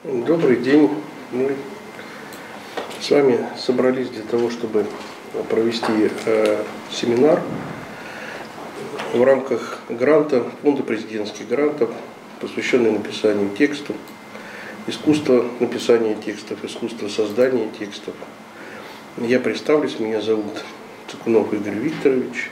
Добрый день. Мы с вами собрались для того, чтобы провести семинар в рамках гранта, фонда президентских грантов, посвященный написанию текстов, искусство написания текстов, искусство создания текстов. Я представлюсь, меня зовут Цыкунов Игорь Викторович.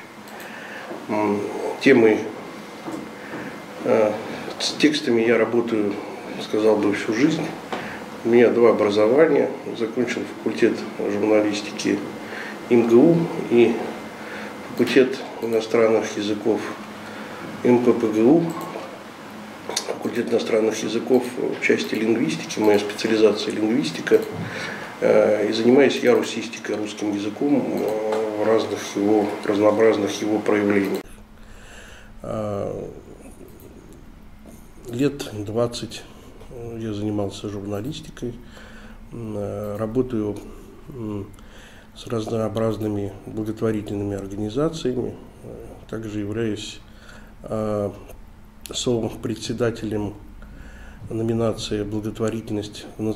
С текстами я работаю, сказал бы, всю жизнь. У меня два образования. Закончил факультет журналистики МГУ и факультет иностранных языков МППГУ. Факультет иностранных языков в части лингвистики, моя специализация лингвистика. И занимаюсь я русистикой, русским языком в разнообразных его проявлениях. Лет 20 я занимался журналистикой, работаю с разнообразными благотворительными организациями, также являюсь председателем номинации «Благотворительность» в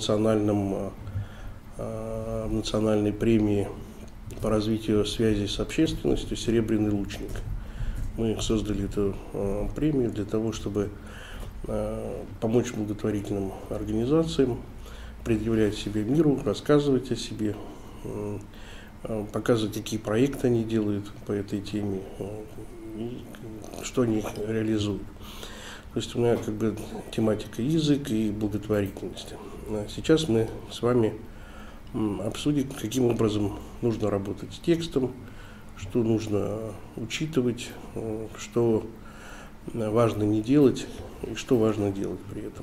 национальной премии по развитию связи с общественностью «Серебряный лучник». Мы создали эту премию для того, чтобы помочь благотворительным организациям, предъявлять себе миру, рассказывать о себе, показывать, какие проекты они делают по этой теме и что они реализуют. То есть у меня тематика язык и благотворительность. Сейчас мы с вами обсудим, каким образом нужно работать с текстом, что нужно учитывать, что важно не делать и что важно делать при этом.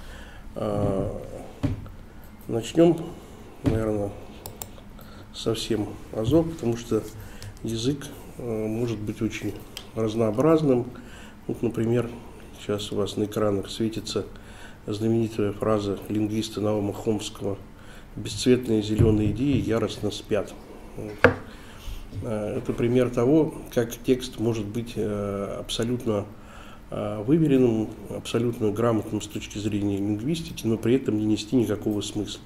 Начнем, наверное, совсем азов, потому что язык может быть очень разнообразным. Вот, например, сейчас у вас на экранах светится знаменитая фраза лингвиста Наома Хомского: «Бесцветные зеленые идеи яростно спят». Это пример того, как текст может быть абсолютно выверенным, абсолютно грамотным с точки зрения лингвистики, но при этом не нести никакого смысла.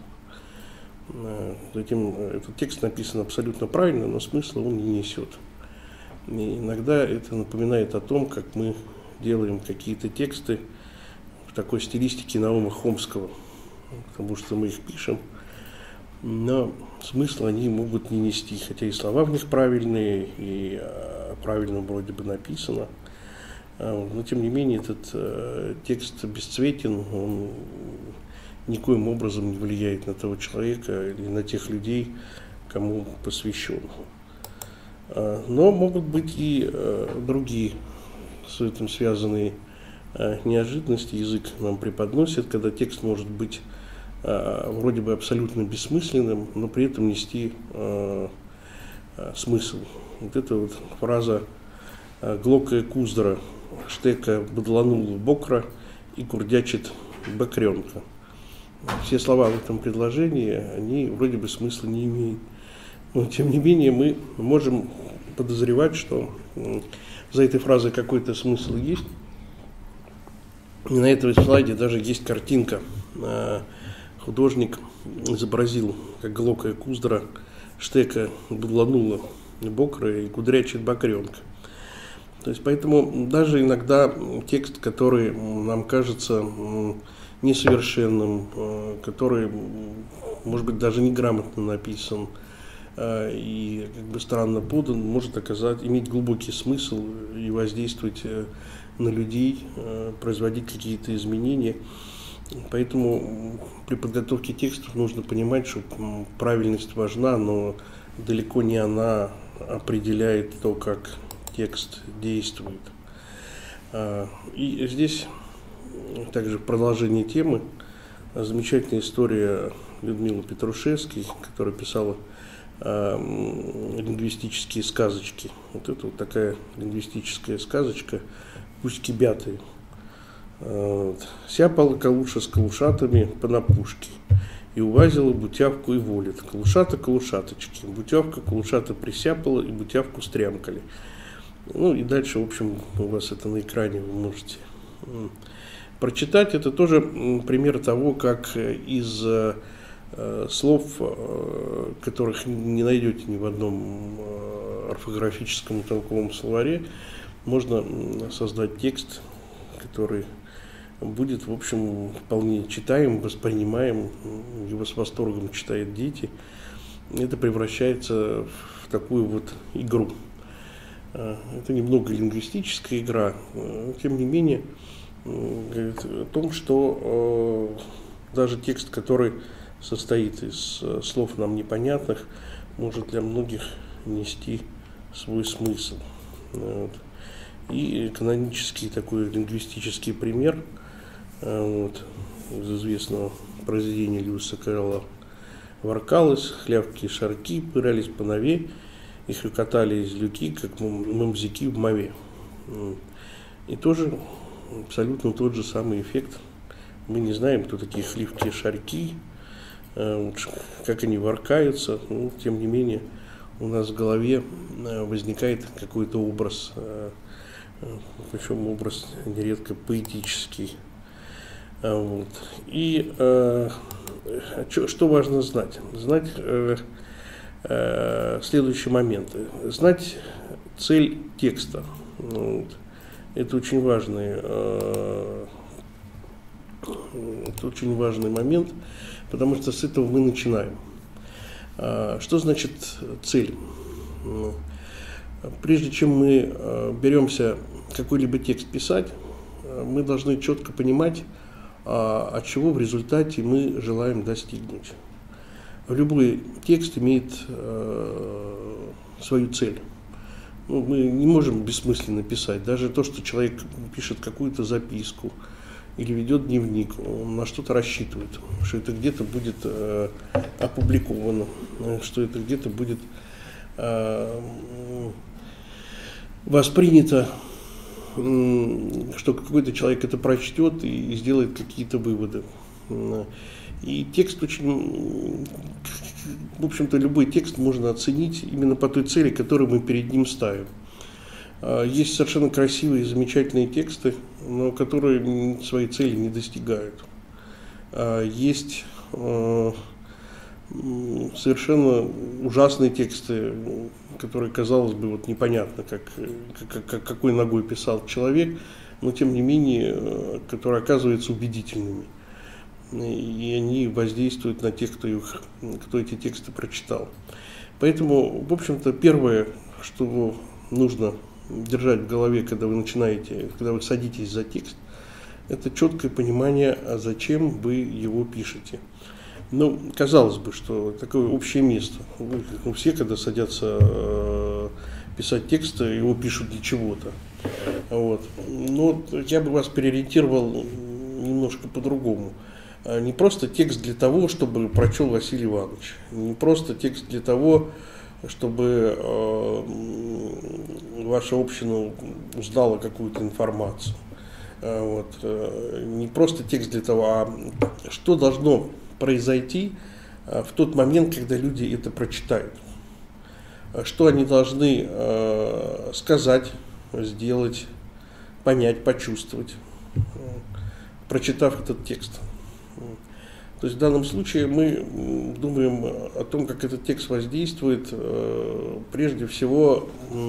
Затем этот текст написан абсолютно правильно, но смысла он не несет. И иногда это напоминает о том, как мы делаем какие-то тексты в такой стилистике Наома Хомского, потому что мы их пишем, но смысл они могут не нести, хотя и слова в них правильные, и правильно вроде бы написано. Но тем не менее этот текст бесцветен, он никоим образом не влияет на того человека или на тех людей, кому посвящен. Но могут быть и другие с этим связанные неожиданности. Язык нам преподносит, когда текст может быть вроде бы абсолютно бессмысленным, но при этом нести смысл. Вот эта вот фраза «Глокая куздра штека бадланула бокра и курдячит бакренка». Все слова в этом предложении, они вроде бы смысла не имеют. Но тем не менее мы можем подозревать, что за этой фразой какой-то смысл есть. И на этом слайде даже есть картинка. Художник изобразил, как глокая куздра штека бадланула бокра и кудрячит бакренка. То есть поэтому даже иногда текст, который нам кажется несовершенным, который, может быть, даже неграмотно написан и странно подан, может иметь глубокий смысл и воздействовать на людей, производить какие-то изменения. Поэтому при подготовке текстов нужно понимать, что правильность важна, но далеко не она определяет то, как текст действует. И здесь также в продолжении темы замечательная история Людмилы Петрушевской, которая писала лингвистические сказочки. Вот это вот такая лингвистическая сказочка «Куськи-бяты». «Сяпала калуша с калушатами по напушке, и увазила бутявку и волит. Калушата-калушаточки, бутявка калушата присяпала, и бутявку стрямкали». Ну и дальше, в общем, у вас это на экране, вы можете Прочитать — это тоже пример того, как из слов, которых не найдете ни в одном орфографическом и толковом словаре, можно создать текст, который будет, в общем, вполне читаем, воспринимаем, его с восторгом читают дети. Это превращается в такую вот игру. Это немного лингвистическая игра, тем не менее, говорит о том, что даже текст, который состоит из слов нам непонятных, может для многих нести свой смысл. Вот. И канонический такой лингвистический пример из известного произведения Льюиса Кэрролла «Воркалось, хлявки и шарки, пырались по нове, и хрюкотали из люки, как мамзяки в мове». И тоже абсолютно тот же самый эффект. Мы не знаем, кто такие хлявки и шарки, как они воркаются, но тем не менее у нас в голове возникает какой-то образ, причем образ нередко поэтический. Вот. И что важно знать? Знать следующий момент. Знать цель текста. Вот. Это очень важный момент, потому что с этого мы начинаем. Что значит цель? Прежде чем мы беремся какой-либо текст писать, мы должны четко понимать, чего в результате мы желаем достигнуть. Любой текст имеет свою цель. Мы не можем бессмысленно писать. Даже то, что человек пишет какую-то записку или ведет дневник, он на что-то рассчитывает, что это где-то будет опубликовано, что это где-то будет воспринято, что какой-то человек это прочтет и сделает какие-то выводы. И текст очень, в общем-то, любой текст можно оценить именно по той цели, которую мы перед ним ставим. Есть совершенно красивые и замечательные тексты, но которые своей цели не достигают. Есть совершенно ужасные тексты, которые, казалось бы, вот непонятно, какой ногой писал человек, но тем не менее, которые оказываются убедительными. И они воздействуют на тех, кто эти тексты прочитал. Поэтому, в общем-то, первое, что нужно держать в голове, когда вы садитесь за текст, это четкое понимание, зачем вы его пишете. Ну, казалось бы, что такое общее место. Все, когда садятся писать тексты, его пишут для чего-то. Вот. Но я бы вас переориентировал немножко по-другому. Не просто текст для того, чтобы прочел Василий Иванович. Не просто текст для того, чтобы ваша община узнала какую-то информацию. Вот. Не просто текст для того, а что должно произойти в тот момент, когда люди это прочитают. Что они должны сказать, сделать, понять, почувствовать, прочитав этот текст. То есть в данном случае мы думаем о том, как этот текст воздействует прежде всего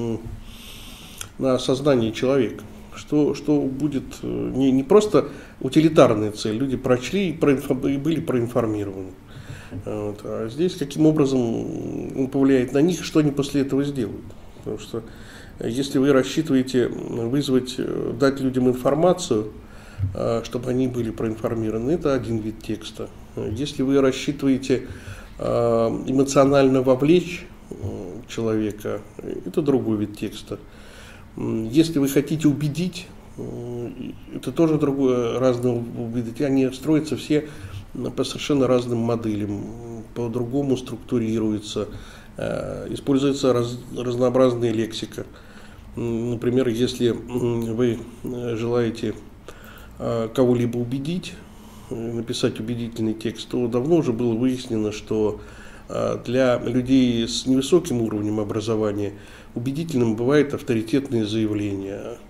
на сознание человека. Что будет не просто утилитарная цель, люди прочли и были проинформированы. Вот. А здесь каким образом он повлияет на них, что они после этого сделают. Потому что если вы рассчитываете дать людям информацию, чтобы они были проинформированы, это один вид текста. Если вы рассчитываете эмоционально вовлечь человека, это другой вид текста. Если вы хотите убедить, это тоже другое, разные убедить. Они строятся все по совершенно разным моделям, по-другому структурируются, используется разнообразная лексика. Например, если вы желаете кого-либо убедить, написать убедительный текст, то давно уже было выяснено, что для людей с невысоким уровнем образования убедительным бывает авторитетные заявления.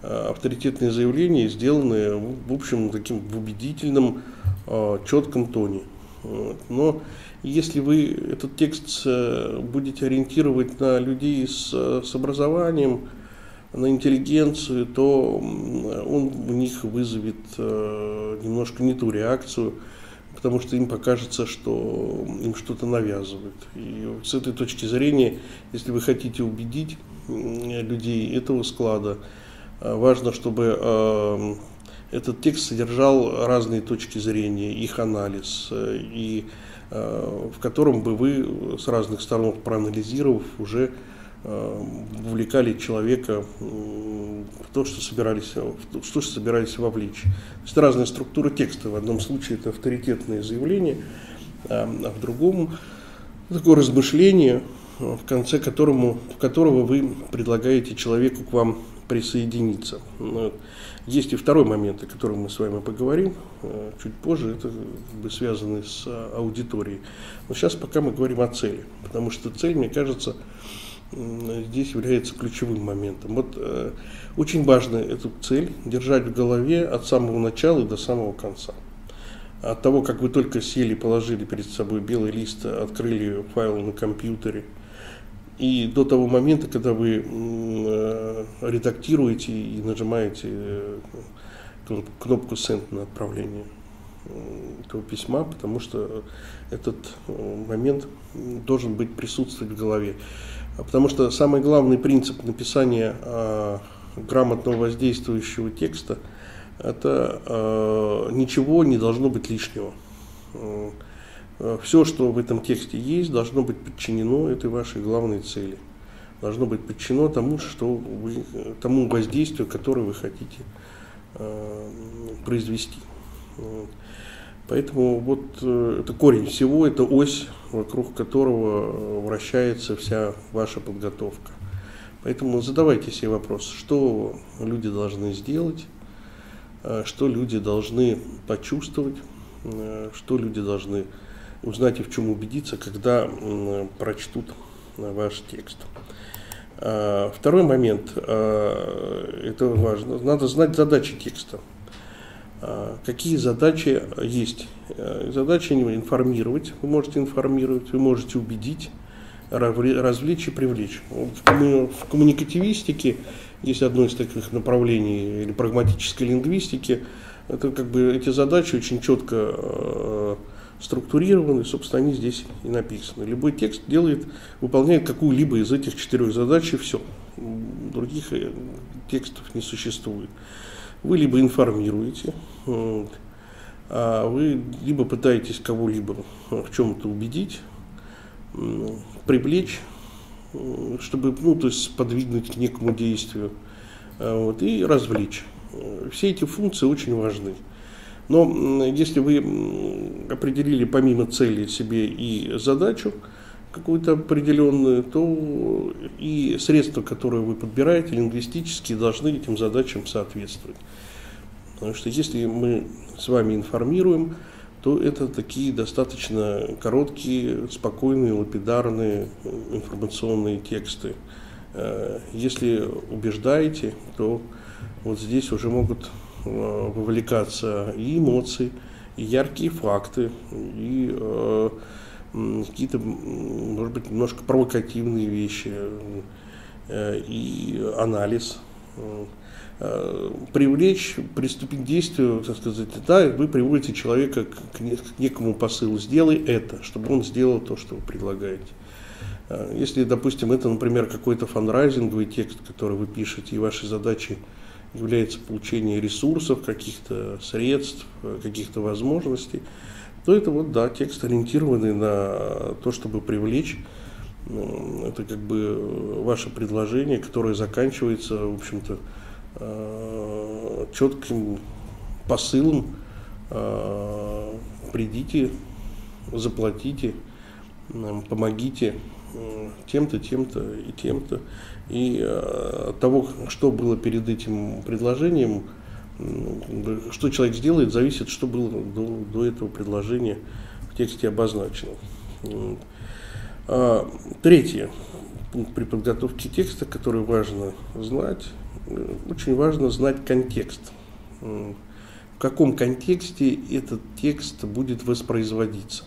авторитетные заявления, сделанные, в общем, таким в убедительном, четком тоне. Но если вы этот текст будете ориентировать на людей с образованием, на интеллигенцию, то он у них вызовет немножко не ту реакцию, потому что им покажется, что им что-то навязывают. И с этой точки зрения, если вы хотите убедить людей этого склада, важно, чтобы этот текст содержал разные точки зрения, их анализ, и в котором бы вы с разных сторон, проанализировав, уже вовлекали человека в то, что собирались вовлечь. То есть разная структура текста. В одном случае это авторитетное заявление, а в другом такое размышление, в конце которого вы предлагаете человеку к вам присоединиться. Есть и второй момент, о котором мы с вами поговорим чуть позже, это связано с аудиторией. Но сейчас пока мы говорим о цели, потому что цель, мне кажется, здесь является ключевым моментом. Вот очень важно эту цель держать в голове от самого начала и до самого конца. От того, как вы только сели, положили перед собой белый лист, открыли файл на компьютере, и до того момента, когда вы редактируете и нажимаете кнопку «Send» на отправление этого письма, потому что этот момент должен присутствовать в голове. Потому что самый главный принцип написания грамотного воздействующего текста – это ничего не должно быть лишнего. Все, что в этом тексте есть, должно быть подчинено этой вашей главной цели. Должно быть подчинено тому воздействию, которое вы хотите произвести. Поэтому вот это корень всего, это ось, вокруг которого вращается вся ваша подготовка. Поэтому задавайте себе вопрос, что люди должны сделать, что люди должны почувствовать, что люди должны узнать и в чем убедиться, когда прочтут ваш текст. Второй момент, это важно, надо знать задачи текста. Какие задачи есть? Задачи информировать, вы можете информировать, вы можете убедить, развлечь и привлечь. В коммуникативистике есть одно из таких направлений, или прагматической лингвистики, это эти задачи очень четко структурированы, собственно, они здесь и написаны. Любой текст выполняет какую-либо из этих 4 задач, и все. Других текстов не существует. Вы либо информируете, а вы либо пытаетесь кого-либо в чем-то убедить, привлечь, чтобы, то есть сподвигнуть к некому действию, и развлечь. Все эти функции очень важны. Но если вы определили помимо цели себе и задачу какую-то определенную, то и средства, которые вы подбираете, лингвистические, должны этим задачам соответствовать. Потому что если мы с вами информируем, то это такие достаточно короткие, спокойные, лапидарные информационные тексты. Если убеждаете, то вот здесь уже могут вовлекаться и эмоции, и яркие факты, и какие-то, может быть, немножко провокативные вещи, и анализ. Привлечь, приступить к действию, так сказать, да, вы приводите человека к некому посылу. Сделай это, чтобы он сделал то, что вы предлагаете. Если, допустим, это, например, какой-то фандрайзинговый текст, который вы пишете, и вашей задачей является получение ресурсов, каких-то средств, каких-то возможностей, то это текст, ориентированный на то, чтобы привлечь. Это ваше предложение, которое заканчивается, в общем-то, четким посылом: придите, заплатите, помогите тем-то, тем-то и тем-то. И от того, что было перед этим предложением, что человек сделает, зависит, что было до этого предложения в тексте обозначено. Третий пункт при подготовке текста, который важно знать, очень важно знать контекст. В каком контексте этот текст будет воспроизводиться.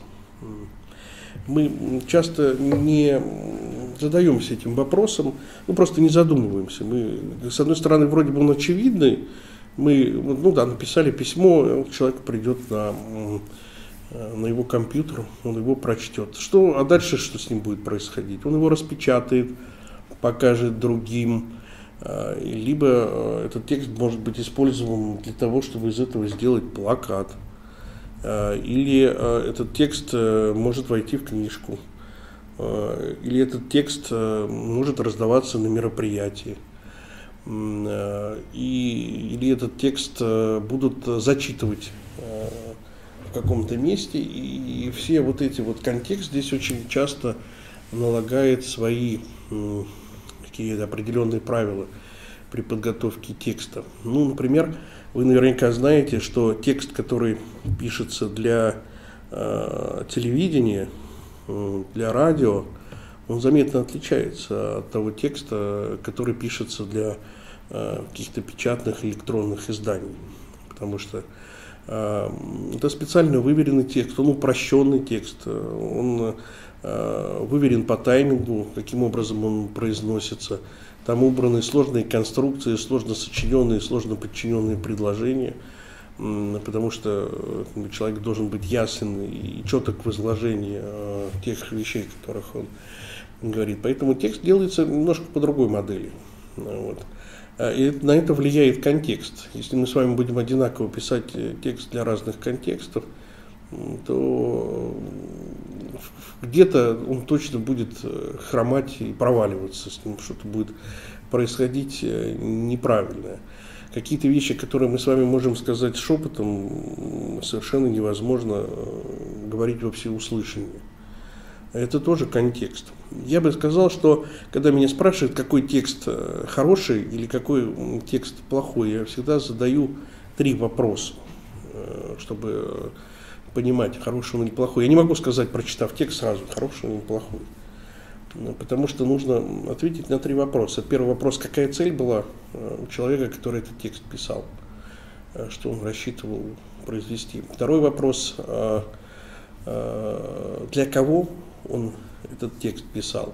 Мы часто не задаемся этим вопросом, просто не задумываемся. Мы, с одной стороны, вроде бы он очевидный, мы написали письмо, человек придет на его компьютер, он его прочтет. А дальше что с ним будет происходить? Он его распечатает, покажет другим, либо этот текст может быть использован для того, чтобы из этого сделать плакат, или этот текст может войти в книжку, или этот текст может раздаваться на мероприятии, или этот текст будут зачитывать в каком-то месте, и все контекст здесь очень часто налагает свои какие-то определенные правила при подготовке текста. Например, вы наверняка знаете, что текст, который пишется для телевидения, для радио, он заметно отличается от того текста, который пишется для каких-то печатных электронных изданий. Потому что это специально выверенный текст, он упрощенный текст, он выверен по таймингу, каким образом он произносится. Там убраны сложные конструкции, сложно сочиненные, сложно подчиненные предложения, потому что человек должен быть ясен и четок в изложении тех вещей, о которых он говорит. Поэтому текст делается немножко по другой модели. И на это влияет контекст. Если мы с вами будем одинаково писать текст для разных контекстов, то где-то он точно будет хромать и проваливаться, с ним что-то будет происходить неправильное. Какие-то вещи, которые мы с вами можем сказать шепотом, совершенно невозможно говорить во всеуслышание. Это тоже контекст. Я бы сказал, что когда меня спрашивают, какой текст хороший или какой текст плохой, я всегда задаю 3 вопроса, чтобы понимать, хороший он или плохой. Я не могу сказать, прочитав текст, сразу, хороший он или плохой. Потому что нужно ответить на 3 вопроса. Первый вопрос, какая цель была у человека, который этот текст писал, что он рассчитывал произвести. Второй вопрос, для кого он этот текст писал.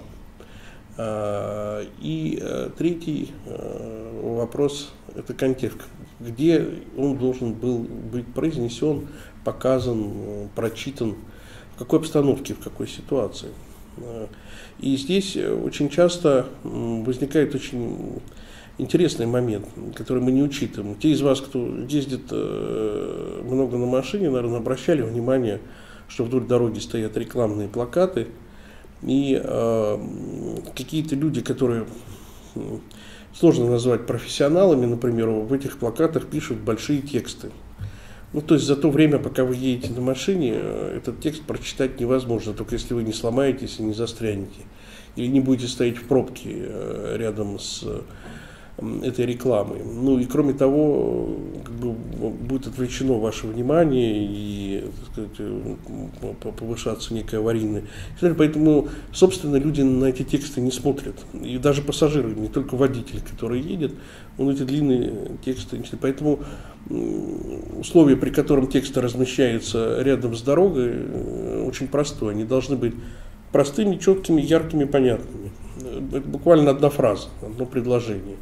И третий вопрос – это контекст, где он должен был быть произнесен, показан, прочитан, в какой обстановке, в какой ситуации. И здесь очень часто возникает очень интересный момент, который мы не учитываем. Те из вас, кто ездит много на машине, наверное, обращали внимание, что вдоль дороги стоят рекламные плакаты, и какие-то люди, которые сложно назвать профессионалами, например, в этих плакатах пишут большие тексты. То есть за то время, пока вы едете на машине, этот текст прочитать невозможно, только если вы не сломаетесь и не застрянете, или не будете стоять в пробке рядом с этой рекламой. И кроме того, будет отвлечено ваше внимание и, так сказать, повышаться некая аварийность. Поэтому, собственно, люди на эти тексты не смотрят. И даже пассажиры, не только водитель, который едет, он эти длинные тексты не читает. Поэтому условие, при котором тексты размещаются рядом с дорогой, очень простое. Они должны быть простыми, четкими, яркими, понятными. Это буквально одна фраза, одно предложение.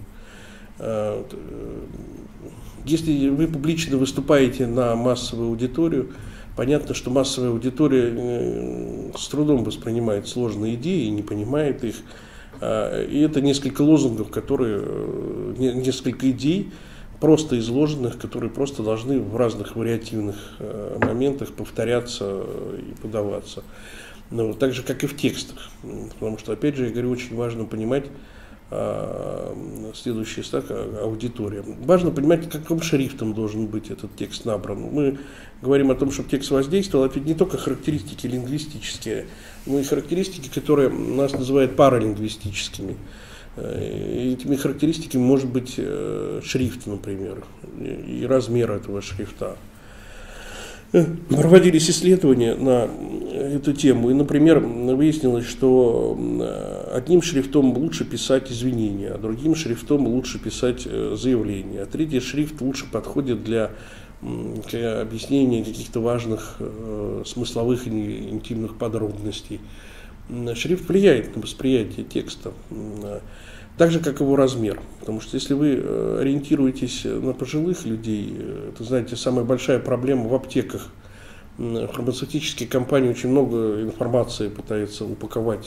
Если вы публично выступаете на массовую аудиторию, понятно, что массовая аудитория с трудом воспринимает сложные идеи и не понимает их. И это несколько лозунгов, несколько идей, просто изложенных, которые просто должны в разных вариативных моментах повторяться и подаваться. Так же, как и в текстах. Потому что, опять же, я говорю, очень важно понимать, следующий стак – аудитория. Важно понимать, каким шрифтом должен быть этот текст набран. Мы говорим о том, чтобы текст воздействовал, это не только характеристики лингвистические, но и характеристики, которые нас называют паралингвистическими. И этими характеристиками может быть шрифт, например, и размер этого шрифта. Проводились исследования на эту тему, и, например, выяснилось, что одним шрифтом лучше писать извинения, а другим шрифтом лучше писать заявления, а третий шрифт лучше подходит для объяснения каких-то важных смысловых и интимных подробностей. Шрифт влияет на восприятие текста, так же, как его размер. Потому что если вы ориентируетесь на пожилых людей, это, знаете, самая большая проблема в аптеках. Фармацевтические компании очень много информации пытаются упаковать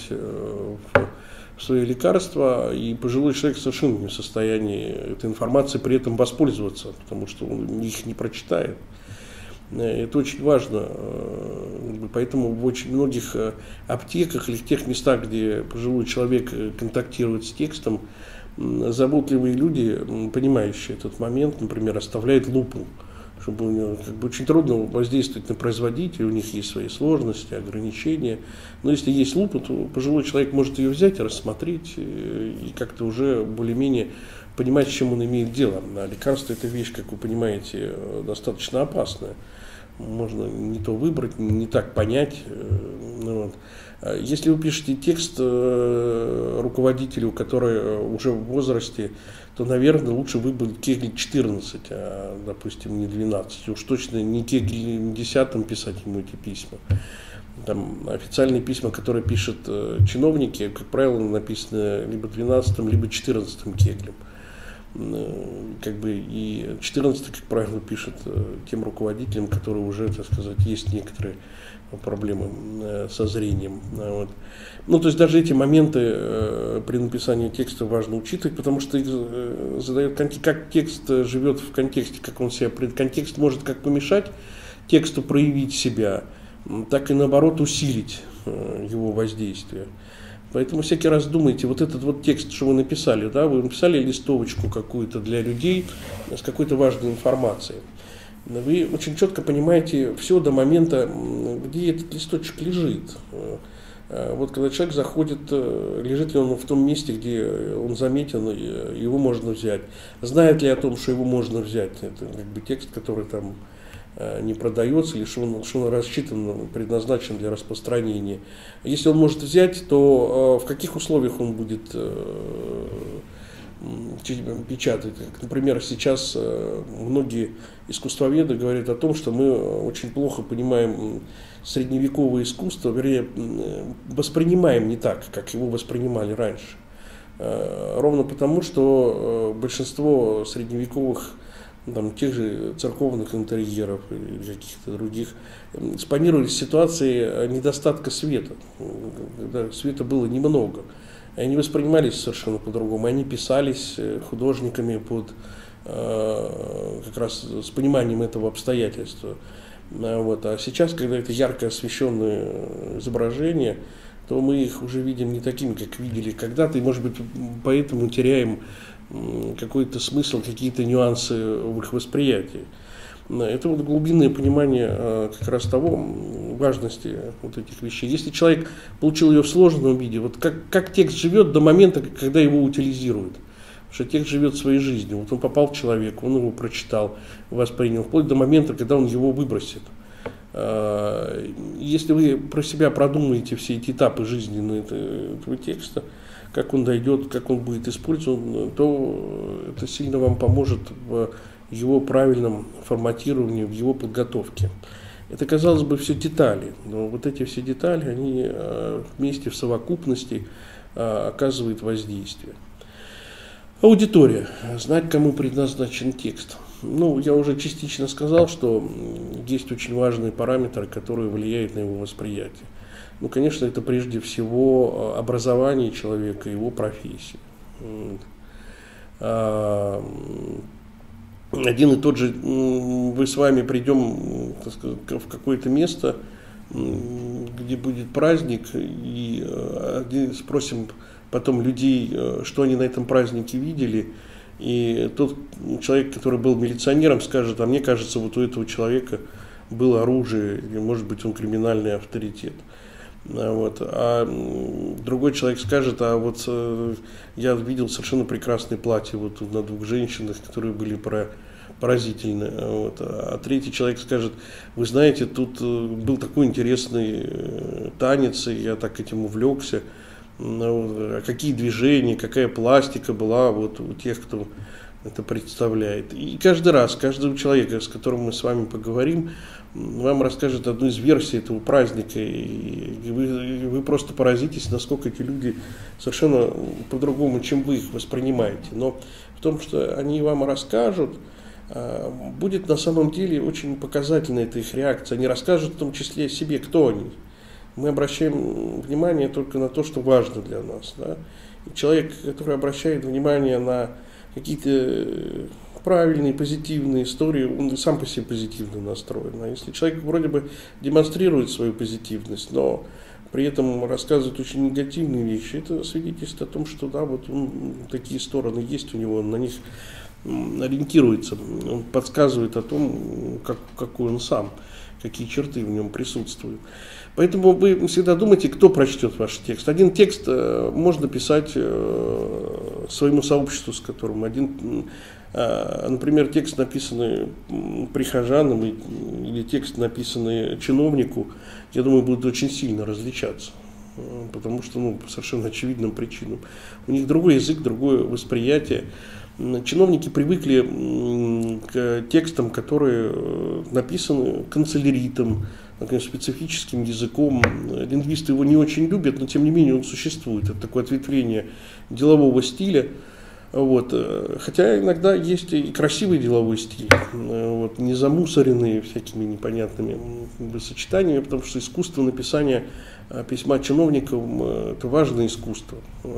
в свои лекарства, и пожилой человек совершенно не в состоянии этой информации при этом воспользоваться, потому что он их не прочитает. Это очень важно, поэтому в очень многих аптеках или в тех местах, где пожилой человек контактирует с текстом, заботливые люди, понимающие этот момент, например, оставляют лупу, чтобы у него очень трудно воздействовать на производителя, у них есть свои сложности, ограничения. Но если есть лупа, то пожилой человек может ее взять, рассмотреть и как-то уже более-менее понимать, с чем он имеет дело. А лекарство – это вещь, как вы понимаете, достаточно опасная. Можно не то выбрать, не так понять. Вот. Если вы пишете текст руководителю, который уже в возрасте, то, наверное, лучше выбрать Кегель 14, а, допустим, не 12. Уж точно не Кегель 10 писать ему эти письма. Там официальные письма, которые пишут чиновники, как правило, написаны либо 12, либо 14 Кеглем. Как бы и 14, как правило, пишет тем руководителям, которые уже, так сказать, есть некоторые проблемы со зрением. Вот. Ну, то есть даже эти моменты при написании текста важно учитывать, потому что их задает как текст живет в контексте, как он себя... Контекст может как помешать тексту проявить себя, так и наоборот усилить его воздействие. Поэтому всякий раз думайте, вот этот вот текст, что вы написали, да, вы написали листовочку какую-то для людей с какой-то важной информацией. Вы очень четко понимаете все до момента, где этот листочек лежит. Вот когда человек заходит, лежит ли он в том месте, где он заметен, его можно взять. Знает ли о том, что его можно взять. Это как бы текст, который там не продается, или что он рассчитан, предназначен для распространения. Если он может взять, то в каких условиях он будет печатать. Например, сейчас многие искусствоведы говорят о том, что мы очень плохо понимаем средневековое искусство, вернее, воспринимаем не так, как его воспринимали раньше. Ровно потому, что большинство средневековых тех же церковных интерьеров или каких-то других спонировались ситуации недостатка света, когда света было немного. И они воспринимались совершенно по-другому. Они писались художниками как раз с пониманием этого обстоятельства. Вот. А сейчас, когда это ярко освещенные изображения, то мы их уже видим не такими, как видели когда-то, и, может быть, поэтому теряем какой-то смысл, какие-то нюансы в их восприятии. Это вот глубинное понимание как раз того, важности вот этих вещей. Если человек получил ее в сложном виде, вот как текст живет до момента, когда его утилизируют. Потому что текст живет своей жизнью. Вот он попал в человека, он его прочитал, воспринял, вплоть до момента, когда он его выбросит. Если вы про себя продумаете все эти этапы жизни этого текста, как он дойдет, как он будет использован, то это сильно вам поможет в его правильном форматировании, в его подготовке. Это, казалось бы, все детали, но вот эти все детали, они вместе в совокупности оказывают воздействие. Аудитория. Знать, кому предназначен текст. Ну, я уже частично сказал, что есть очень важные параметры, которые влияют на его восприятие. Ну, конечно, это прежде всего образование человека, его профессия. Один и тот же, мы с вами придем, так сказать, в какое-то место, где будет праздник, и спросим потом людей, что они на этом празднике видели, и тот человек, который был милиционером, скажет: а мне кажется, вот у этого человека было оружие, или, может быть, он криминальный авторитет. Вот. А другой человек скажет: а вот я видел совершенно прекрасные платья вот на двух женщинах, которые были поразительно. Вот. А третий человек скажет: вы знаете, тут был такой интересный танец, и я так этим увлекся. А какие движения, какая пластика была вот у тех, кто это представляет. И каждый раз, каждого человека, с которым мы с вами поговорим, вам расскажет одну из версий этого праздника, и вы просто поразитесь, насколько эти люди совершенно по-другому, чем вы их воспринимаете. Но в том, что они вам расскажут, будет на самом деле очень показательна эта их реакция. Они расскажут в том числе о себе, кто они. Мы обращаем внимание только на то, что важно для нас. Да? И человек, который обращает внимание на какие-то правильные, позитивные истории, он сам по себе позитивно настроен. А если человек вроде бы демонстрирует свою позитивность, но при этом рассказывает очень негативные вещи, это свидетельствует о том, что да, вот такие стороны есть у него, он на них ориентируется, он подсказывает о том, какой он сам, какие черты в нем присутствуют. Поэтому вы всегда думайте, кто прочтет ваш текст. Один текст можно писать своему сообществу, с которым например, текст, написанный прихожанам, или текст, написанный чиновнику, я думаю, будут очень сильно различаться. Потому что, по совершенно очевидным причинам. У них другой язык, другое восприятие. Чиновники привыкли к текстам, которые написаны канцеляритом, специфическим языком. Лингвисты его не очень любят, но тем не менее он существует. Это такое ответвление делового стиля. Вот. Хотя иногда есть и красивый деловой стиль, вот, не замусоренный всякими непонятными сочетаниями, потому что искусство написания письма чиновникам – это важное искусство.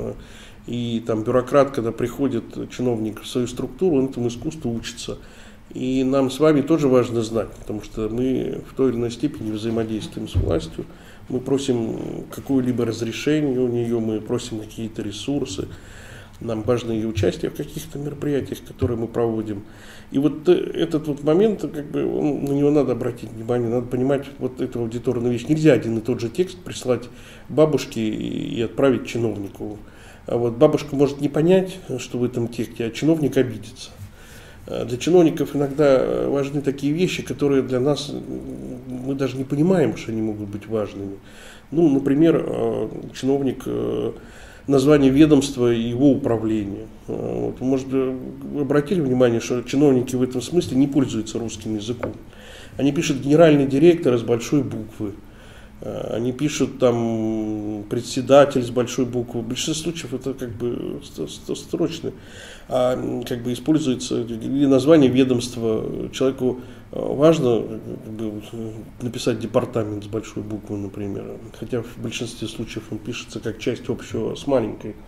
И там бюрократ, когда приходит чиновник в свою структуру, он этому искусству учится. И нам с вами тоже важно знать, потому что мы в той или иной степени взаимодействуем с властью. Мы просим какое-либо разрешение у нее, мы просим какие-то ресурсы. Нам важно ее участие в каких-то мероприятиях, которые мы проводим. И вот этот вот момент, на него надо обратить внимание, надо понимать вот эту аудиторную вещь. Нельзя один и тот же текст прислать бабушке и отправить чиновнику. А вот бабушка может не понять, что в этом тексте, а чиновник обидится. Для чиновников иногда важны такие вещи, которые для нас, мы даже не понимаем, что они могут быть важными. Например, чиновник, название ведомства и его управления. Вот. Может, вы обратили внимание, что чиновники в этом смысле не пользуются русским языком. Они пишут генеральный директор с большой буквы. Они пишут там председатель с большой буквы. В большинстве случаев это строчно. А используется или название ведомства. Человеку важно написать департамент с большой буквы, например. Хотя в большинстве случаев он пишется как часть общего с маленькой.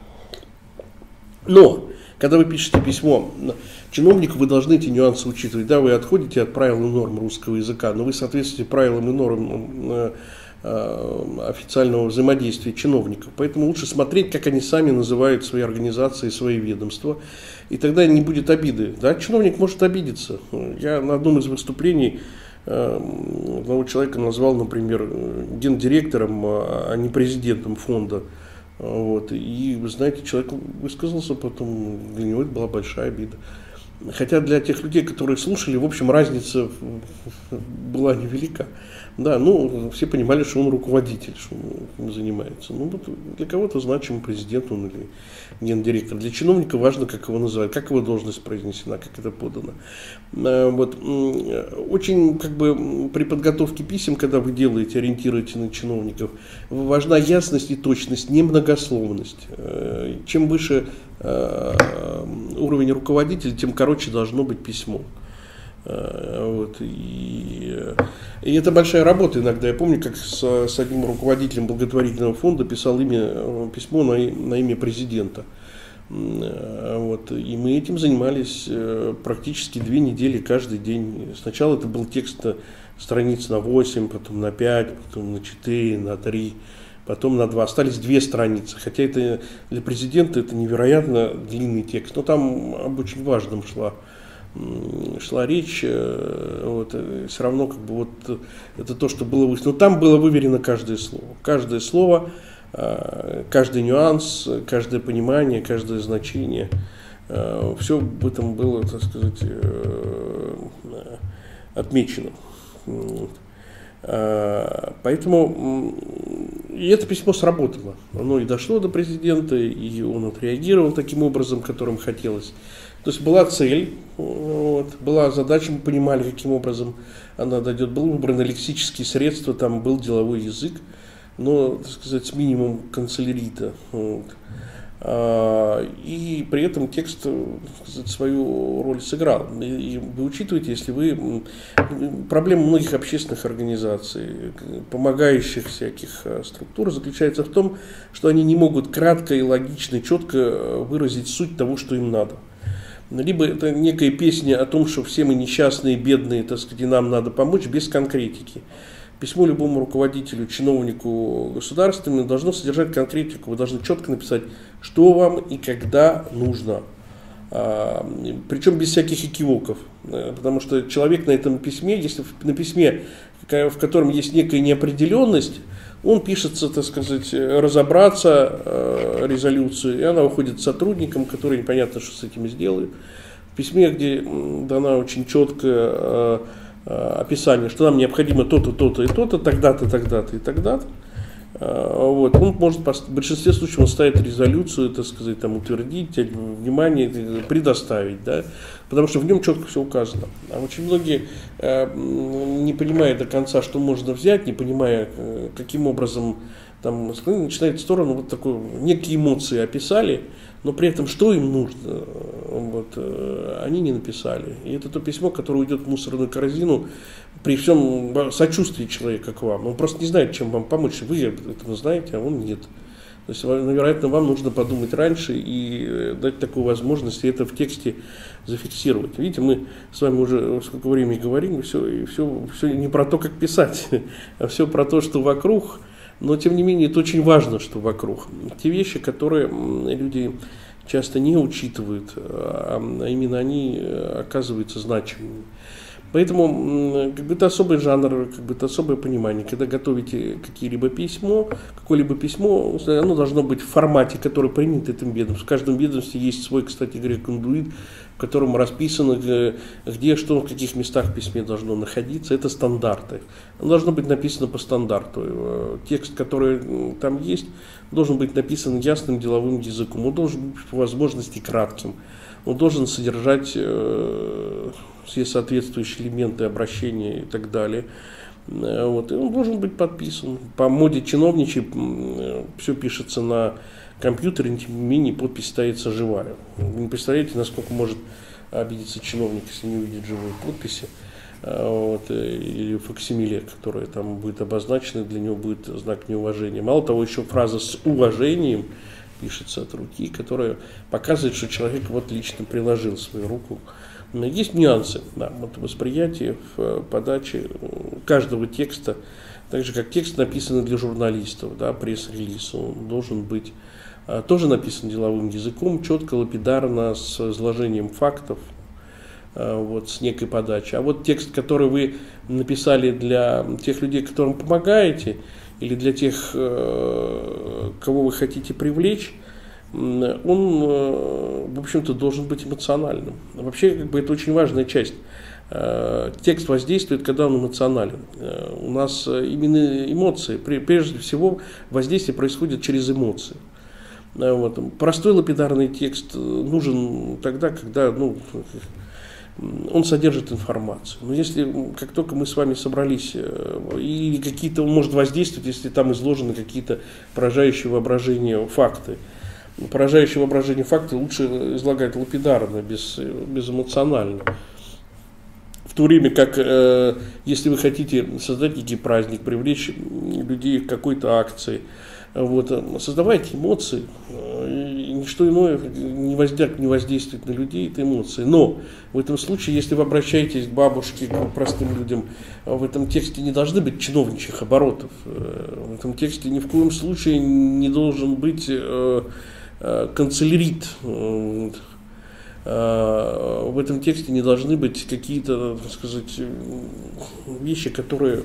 Но, когда вы пишете письмо чиновнику, вы должны эти нюансы учитывать. Да, вы отходите от правил и норм русского языка, но вы соответствуете правилам и нормам официального взаимодействия чиновников. Поэтому лучше смотреть, как они сами называют свои организации, свои ведомства. И тогда не будет обиды. Да? Чиновник может обидеться. Я на одном из выступлений одного человека назвал, например, гендиректором, а не президентом фонда. Вот. И, вы знаете, человек высказался потом, для него это была большая обида. Хотя для тех людей, которые слушали, в общем, разница была невелика. Да, все понимали, что он руководитель, что он занимается. Для кого-то значимый президент он или гендиректор. Для чиновника важно, как его называют, как его должность произнесена, как это подано. Вот. Очень при подготовке писем, когда вы делаете, ориентируете на чиновников, важна ясность и точность, не многословность. Чем выше уровень руководителя, тем короче должно быть письмо. Вот. И это большая работа иногда. Я помню, как с одним руководителем благотворительного фонда писал письмо на имя президента. Вот. И мы этим занимались практически 2 недели каждый день. Сначала это был текст страниц на 8, потом на 5, потом на 4, на 3. Потом на 2. Остались 2 страницы. Хотя это для президента это невероятно длинный текст. Но там об очень важном шла речь. Вот, все равно это то, что было выяснено. Но там было выверено каждое слово. Каждое слово, каждый нюанс, каждое понимание, каждое значение. Все в этом было, так сказать, отмечено. Поэтому и это письмо сработало. Оно и дошло до президента, и он отреагировал таким образом, которым хотелось. То есть была цель, была задача, мы понимали, каким образом она дойдет. Был выбран лексические средства, там был деловой язык, но, так сказать, с минимум канцелярита. И при этом текст, так сказать, свою роль сыграл. И вы учитываете, если вы... Проблема многих общественных организаций, помогающих всяких структур заключается в том, что они не могут кратко и логично, четко выразить суть того, что им надо. Либо это некая песня о том, что все мы несчастные, бедные, так сказать, и нам надо помочь, без конкретики. Письмо любому руководителю, чиновнику государственному должно содержать конкретику. Вы должны четко написать, что вам и когда нужно. Причем без всяких экивоков. Потому что человек на этом письме, если на письме, в котором есть некая неопределенность, он пишется, так сказать, разобраться резолюцию, и она уходит сотрудникам, которые непонятно, что с этим сделают. В письме, где дана очень четкая описание, что нам необходимо то-то, то-то и то-то, тогда-то, тогда-то и тогда-то. Вот. Он может, в большинстве случаев он ставит резолюцию, так сказать, там, утвердить, внимание, предоставить, да, потому что в нем четко все указано. А очень многие, не понимая до конца, что можно взять, не понимая, каким образом там, начинают в сторону вот такой, некие эмоции описали, но при этом что им нужно, вот, они не написали. И это то письмо, которое уйдет в мусорную корзину при всем сочувствии человека к вам. Он просто не знает, чем вам помочь. Вы этого знаете, а он нет. То есть, вероятно, вам нужно подумать раньше и дать такую возможность, и это в тексте зафиксировать. Видите, мы с вами уже сколько времени говорим, и все не про то, как писать, а все про то, что вокруг. Но, тем не менее, это очень важно, что вокруг. Те вещи, которые люди часто не учитывают, а именно они оказываются значимыми. Поэтому это особый жанр, это особое понимание. Когда готовите какое-либо письмо, оно должно быть в формате, который принят этим ведомством. В каждом ведомстве есть свой, кстати говоря, кондуит, в котором расписано, где что, в каких местах в письме должно находиться. Это стандарты. Оно должно быть написано по стандарту. Текст, который там есть, должен быть написан ясным деловым языком. Он должен быть по возможности кратким. Он должен содержать все соответствующие элементы обращения и так далее. Вот. И он должен быть подписан. По моде чиновничьей все пишется на компьютере, тем не менее подпись ставится живая. Вы не представляете, насколько может обидеться чиновник, если не увидит живой подписи. Вот, или факсимиле, которая там будет обозначена, для него будет знак неуважения. Мало того, еще фраза с уважением пишется от руки, которая показывает, что человек вот лично приложил свою руку. Но есть нюансы, да, вот восприятие в подаче каждого текста, так же как текст написан для журналистов, да, пресс-релиз, он должен быть тоже написан деловым языком, четко, лапидарно, с изложением фактов, вот, с некой подачей. А вот текст, который вы написали для тех людей, которым помогаете, или для тех, кого вы хотите привлечь, он, в общем-то, должен быть эмоциональным. Вообще, это очень важная часть. Текст воздействует, когда он эмоционален. У нас именно эмоции, прежде всего, воздействие происходит через эмоции. Вот. Простой лапидарный текст нужен тогда, когда он содержит информацию. Но если, как только мы с вами собрались, и какие-то, он может воздействовать, если там изложены какие-то поражающие воображение факты. Поражающие воображение факты лучше излагать лапидарно, безэмоционально. В то время как, если вы хотите создать некий праздник, привлечь людей к какой-то акции, вот, создавайте эмоции, и ничто иное не воздействует на людей, это эмоции. Но в этом случае, если вы обращаетесь к бабушке, к простым людям, в этом тексте не должны быть чиновничьих оборотов. В этом тексте ни в коем случае не должен быть канцелярит. В этом тексте не должны быть какие-то, так сказать, вещи, которые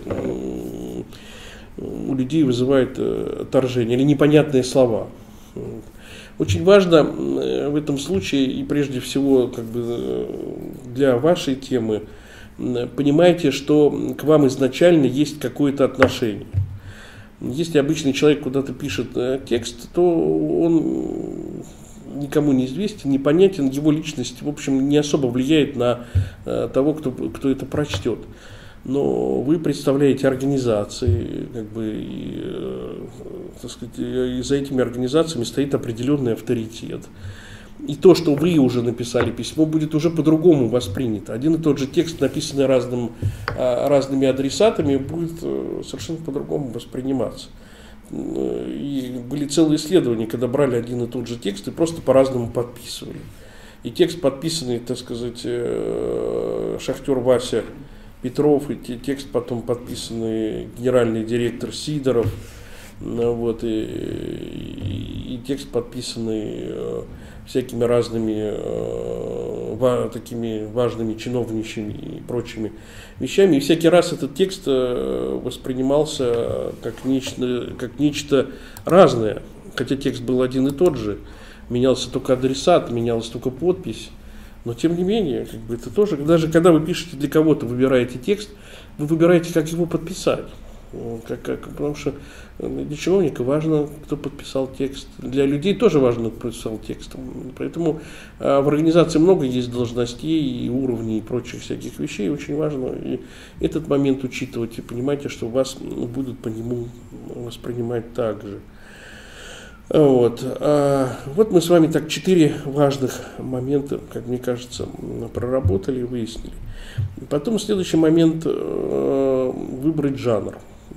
у людей вызывают отторжение, или непонятные слова. очень важно в этом случае, и прежде всего как бы для вашей темы, понимаете, что к вам изначально есть какое-то отношение. Если обычный человек куда-то пишет текст, то он никому не известен, непонятен, его личность, в общем, не особо влияет на того, кто это прочтет. Но вы представляете организации, как бы, и, так сказать, и за этими организациями стоит определенный авторитет. И то, что вы уже написали письмо, будет уже по-другому воспринято. Один и тот же текст, написанный разными адресатами, будет совершенно по-другому восприниматься. И были целые исследования, когда брали один и тот же текст и просто по-разному подписывали. И текст, подписанный, так сказать, шахтер Вася Петров, и текст потом подписанный генеральный директор Сидоров, вот, и текст, подписанный всякими разными такими важными чиновничьими и прочими вещами. И всякий раз этот текст воспринимался как нечто разное, хотя текст был один и тот же, менялся только адресат, менялась только подпись. Но тем не менее, как бы это тоже, даже когда вы пишете для кого-то, выбираете текст, вы выбираете, как его подписать. Потому что для чиновника важно, кто подписал текст. Для людей тоже важно, кто подписал текст. Поэтому в организации много есть должностей и уровней и прочих всяких вещей. Очень важно и этот момент учитывать и понимайте, что вас будут по нему воспринимать так же. Вот мы с вами так 4 важных момента, как мне кажется, проработали и выяснили. Потом следующий момент выбрать жанр.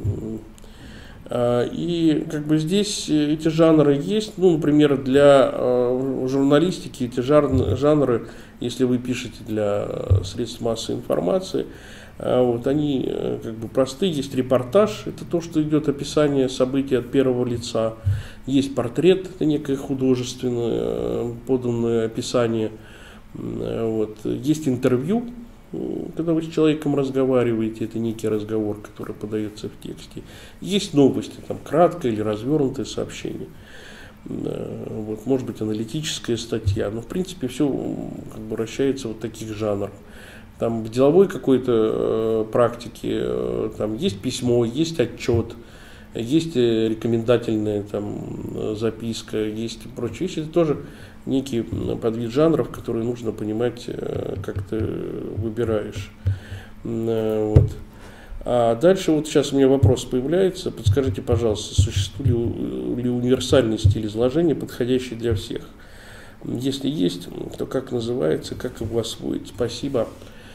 И как бы здесь эти жанры есть, ну, например, для журналистики эти жанры, если вы пишете для средств массовой информации, вот они как бы простые. Есть репортаж, это то, что идет описание событий от первого лица. Есть портрет, это некое художественное поданное описание. Вот. Есть интервью, когда вы с человеком разговариваете, это некий разговор, который подается в тексте. Есть новости, там краткое или развернутое сообщение. Вот, может быть, аналитическая статья, но в принципе все как бы вращается в таких жанрах. Там в деловой какой-то практике там есть письмо, есть отчет, есть рекомендательная там записка, есть прочие вещи. Это тоже некий подвид жанров, которые нужно понимать, как ты выбираешь. Вот. А дальше вот сейчас у меня вопрос появляется. Подскажите, пожалуйста, существует ли универсальный стиль изложения, подходящий для всех? Если есть, то как называется, как его освоить? Спасибо.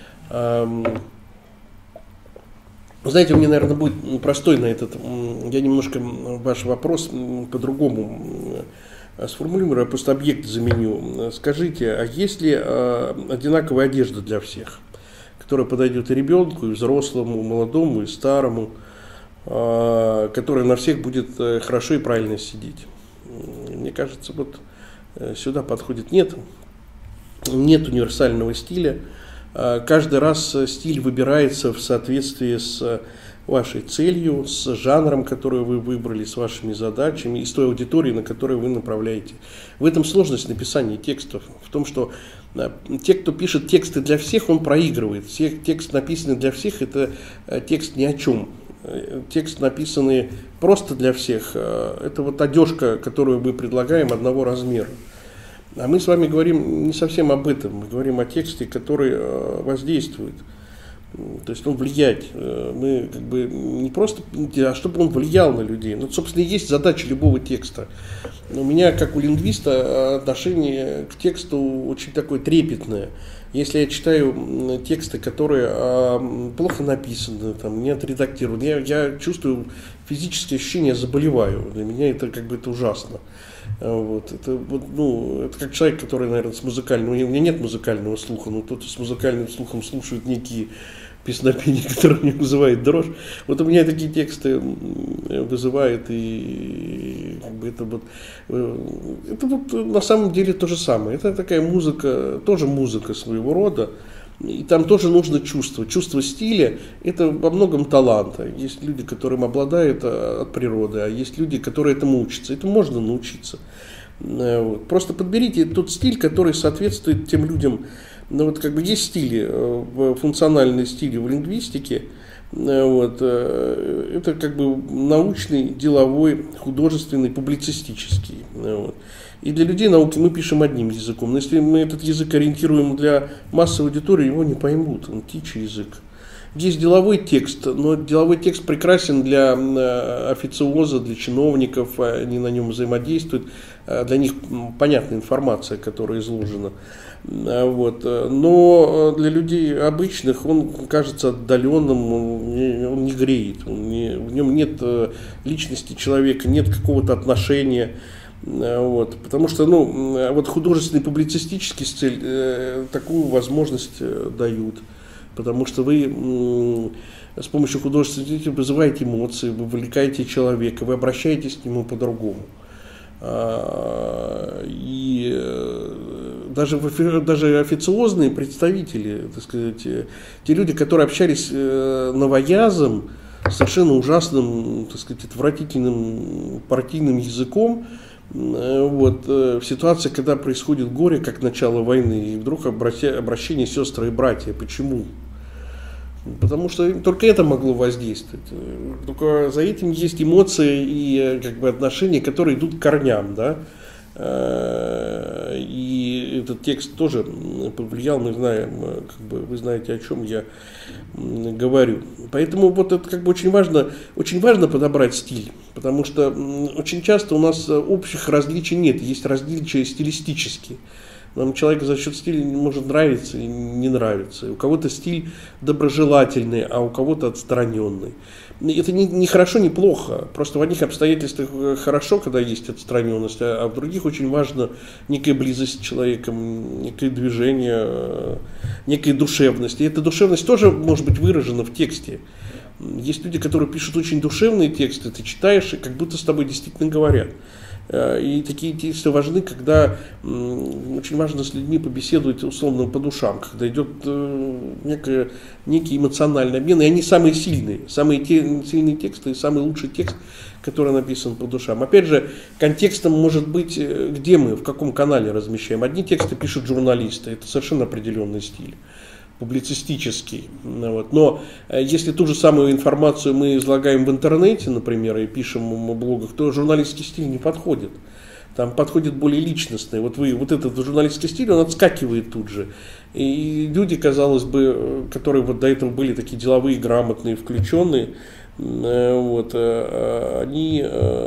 Знаете, у меня, наверное, будет простой на этот, я немножко ваш вопрос по-другому сформулирую, я просто объект заменю. Скажите, а есть ли одинаковая одежда для всех, которая подойдет и ребенку, и взрослому, и молодому, и старому, которая на всех будет хорошо и правильно сидеть? Мне кажется, вот сюда подходит нет универсального стиля. Каждый раз стиль выбирается в соответствии с вашей целью, с жанром, который вы выбрали, с вашими задачами и с той аудиторией, на которую вы направляете. В этом сложность написания текстов. В том, что те, кто пишет тексты для всех, он проигрывает. Текст, написанный для всех, это текст ни о чем. Текст, написанный просто для всех, это вот одежка, которую мы предлагаем одного размера. А мы с вами говорим не совсем об этом, мы говорим о тексте, который воздействует, то есть он влияет. Мы как бы не просто, а чтобы он влиял на людей. Ну, собственно, и есть задача любого текста. У меня, как у лингвиста, отношение к тексту очень такое трепетное. Если я читаю тексты, которые плохо написаны, там, не отредактированы, я чувствую физические ощущения, я заболеваю. Для меня это как бы это ужасно. Вот, это как человек, который, наверное, с музыкальным, у меня нет музыкального слуха, но тот с музыкальным слухом слушает некие песнопения, которые мне вызывают дрожь. Вот у меня такие тексты вызывают, и как бы это вот на самом деле то же самое. Это такая музыка, тоже музыка своего рода. И там тоже нужно чувство. Чувство стиля – это во многом таланта. Есть люди, которым обладают от природы, а есть люди, которые этому учатся. Это можно научиться. Вот. Просто подберите тот стиль, который соответствует тем людям. Ну, вот как бы есть стили, функциональные стили в лингвистике. Вот. Это как бы научный, деловой, художественный, публицистический. Вот. И для людей науки мы пишем одним языком. Но если мы этот язык ориентируем для массовой аудитории, его не поймут. Он птичий язык. Есть деловой текст, но деловой текст прекрасен для официоза, для чиновников, они на нем взаимодействуют, для них понятна информация, которая изложена. Вот. Но для людей обычных он кажется отдаленным, он не греет, в нем нет личности человека, нет какого-то отношения. Вот. Потому что вот художественный публицистический стиль такую возможность дают. Потому что вы с помощью художественного стиля вызываете эмоции, вы вовлекаете человека, вы обращаетесь к нему по-другому. И даже официозные представители, так сказать, те люди, которые общались новоязом, совершенно ужасным, так сказать, отвратительным партийным языком, вот, в ситуации, когда происходит горе, как начало войны, и вдруг обращение сестры и братья. Почему? Потому что только это могло воздействовать. Только за этим есть эмоции и как бы отношения, которые идут к корням. Да? И этот текст тоже повлиял, мы знаем, как бы, вы знаете, о чем я говорю. Поэтому вот это как бы очень важно подобрать стиль, потому что очень часто у нас общих различий нет, есть различия стилистические. Нам человек за счет стиля может нравиться и не нравиться. У кого-то стиль доброжелательный, а у кого-то отстраненный. Это не хорошо, не плохо. Просто в одних обстоятельствах хорошо, когда есть отстраненность, а в других очень важна некая близость с человеком, некое движение, некая душевность. И эта душевность тоже может быть выражена в тексте. Есть люди, которые пишут очень душевные тексты, ты читаешь, и как будто с тобой действительно говорят. И такие тексты важны, когда очень важно с людьми побеседовать условно по душам, когда идет некий эмоциональный обмен, и они самые сильные сильные тексты, и самый лучший текст, который написан по душам. Опять же, контекстом может быть, где мы, в каком канале размещаем. Одни тексты пишут журналисты, это совершенно определенный стиль, публицистический. Вот. Но если ту же самую информацию мы излагаем в интернете, например, и пишем в блогах, то журналистский стиль не подходит. Там подходит более личностный. Вот этот журналистский стиль, он отскакивает тут же. И люди, казалось бы, которые вот до этого были такие деловые, грамотные, включенные, вот, они...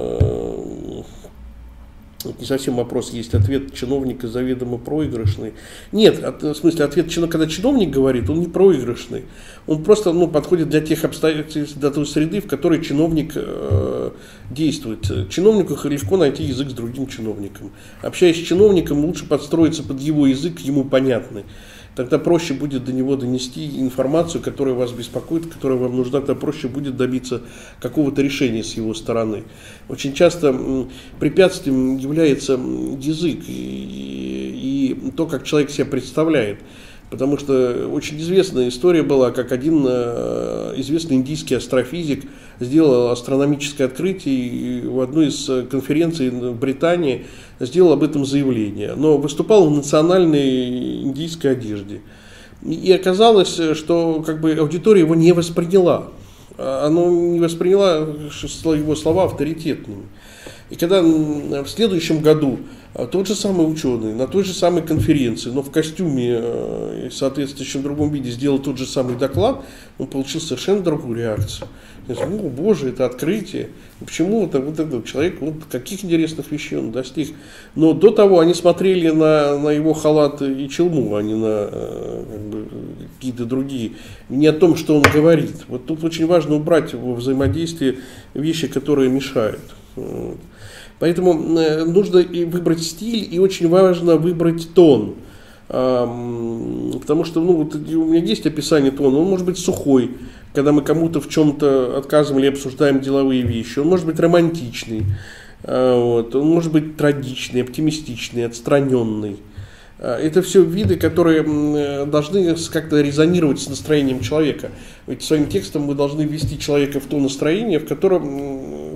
Не совсем вопрос, есть ответ чиновника заведомо проигрышный. Нет, в смысле, ответ когда чиновник говорит, он не проигрышный. Он просто подходит для тех обстоятельств, для той среды, в которой чиновник действует. Чиновнику легко найти язык с другим чиновником. Общаясь с чиновником, лучше подстроиться под его язык, ему понятный. Тогда проще будет до него донести информацию, которая вас беспокоит, которая вам нужна, тогда проще будет добиться какого-то решения с его стороны. Очень часто препятствием является язык и то, как человек себя представляет. Потому что очень известная история была, как один известный индийский астрофизик сделал астрономическое открытие и в одной из конференций в Британии сделал об этом заявление. Но выступал в национальной индийской одежде. И оказалось, что как бы аудитория его не восприняла. Она не восприняла его слова авторитетными. И когда в следующем году тот же самый ученый на той же самой конференции, но в костюме и соответствующем другом виде сделал тот же самый доклад, он получил совершенно другую реакцию. О боже, это открытие. Почему вот этот человек, каких интересных вещей он достиг. Но до того они смотрели на его халат и челму, а не на какие-то другие. Не о том, что он говорит. Вот тут очень важно убрать во взаимодействие вещи, которые мешают. Поэтому нужно и выбрать стиль, и очень важно выбрать тон. Потому что у меня есть описание тона, он может быть сухой, когда мы кому-то в чем-то отказываем или обсуждаем деловые вещи. Он может быть романтичный, он может быть трагичный, оптимистичный, отстраненный. Это все виды, которые должны как-то резонировать с настроением человека. Ведь своим текстом мы должны ввести человека в то настроение, в котором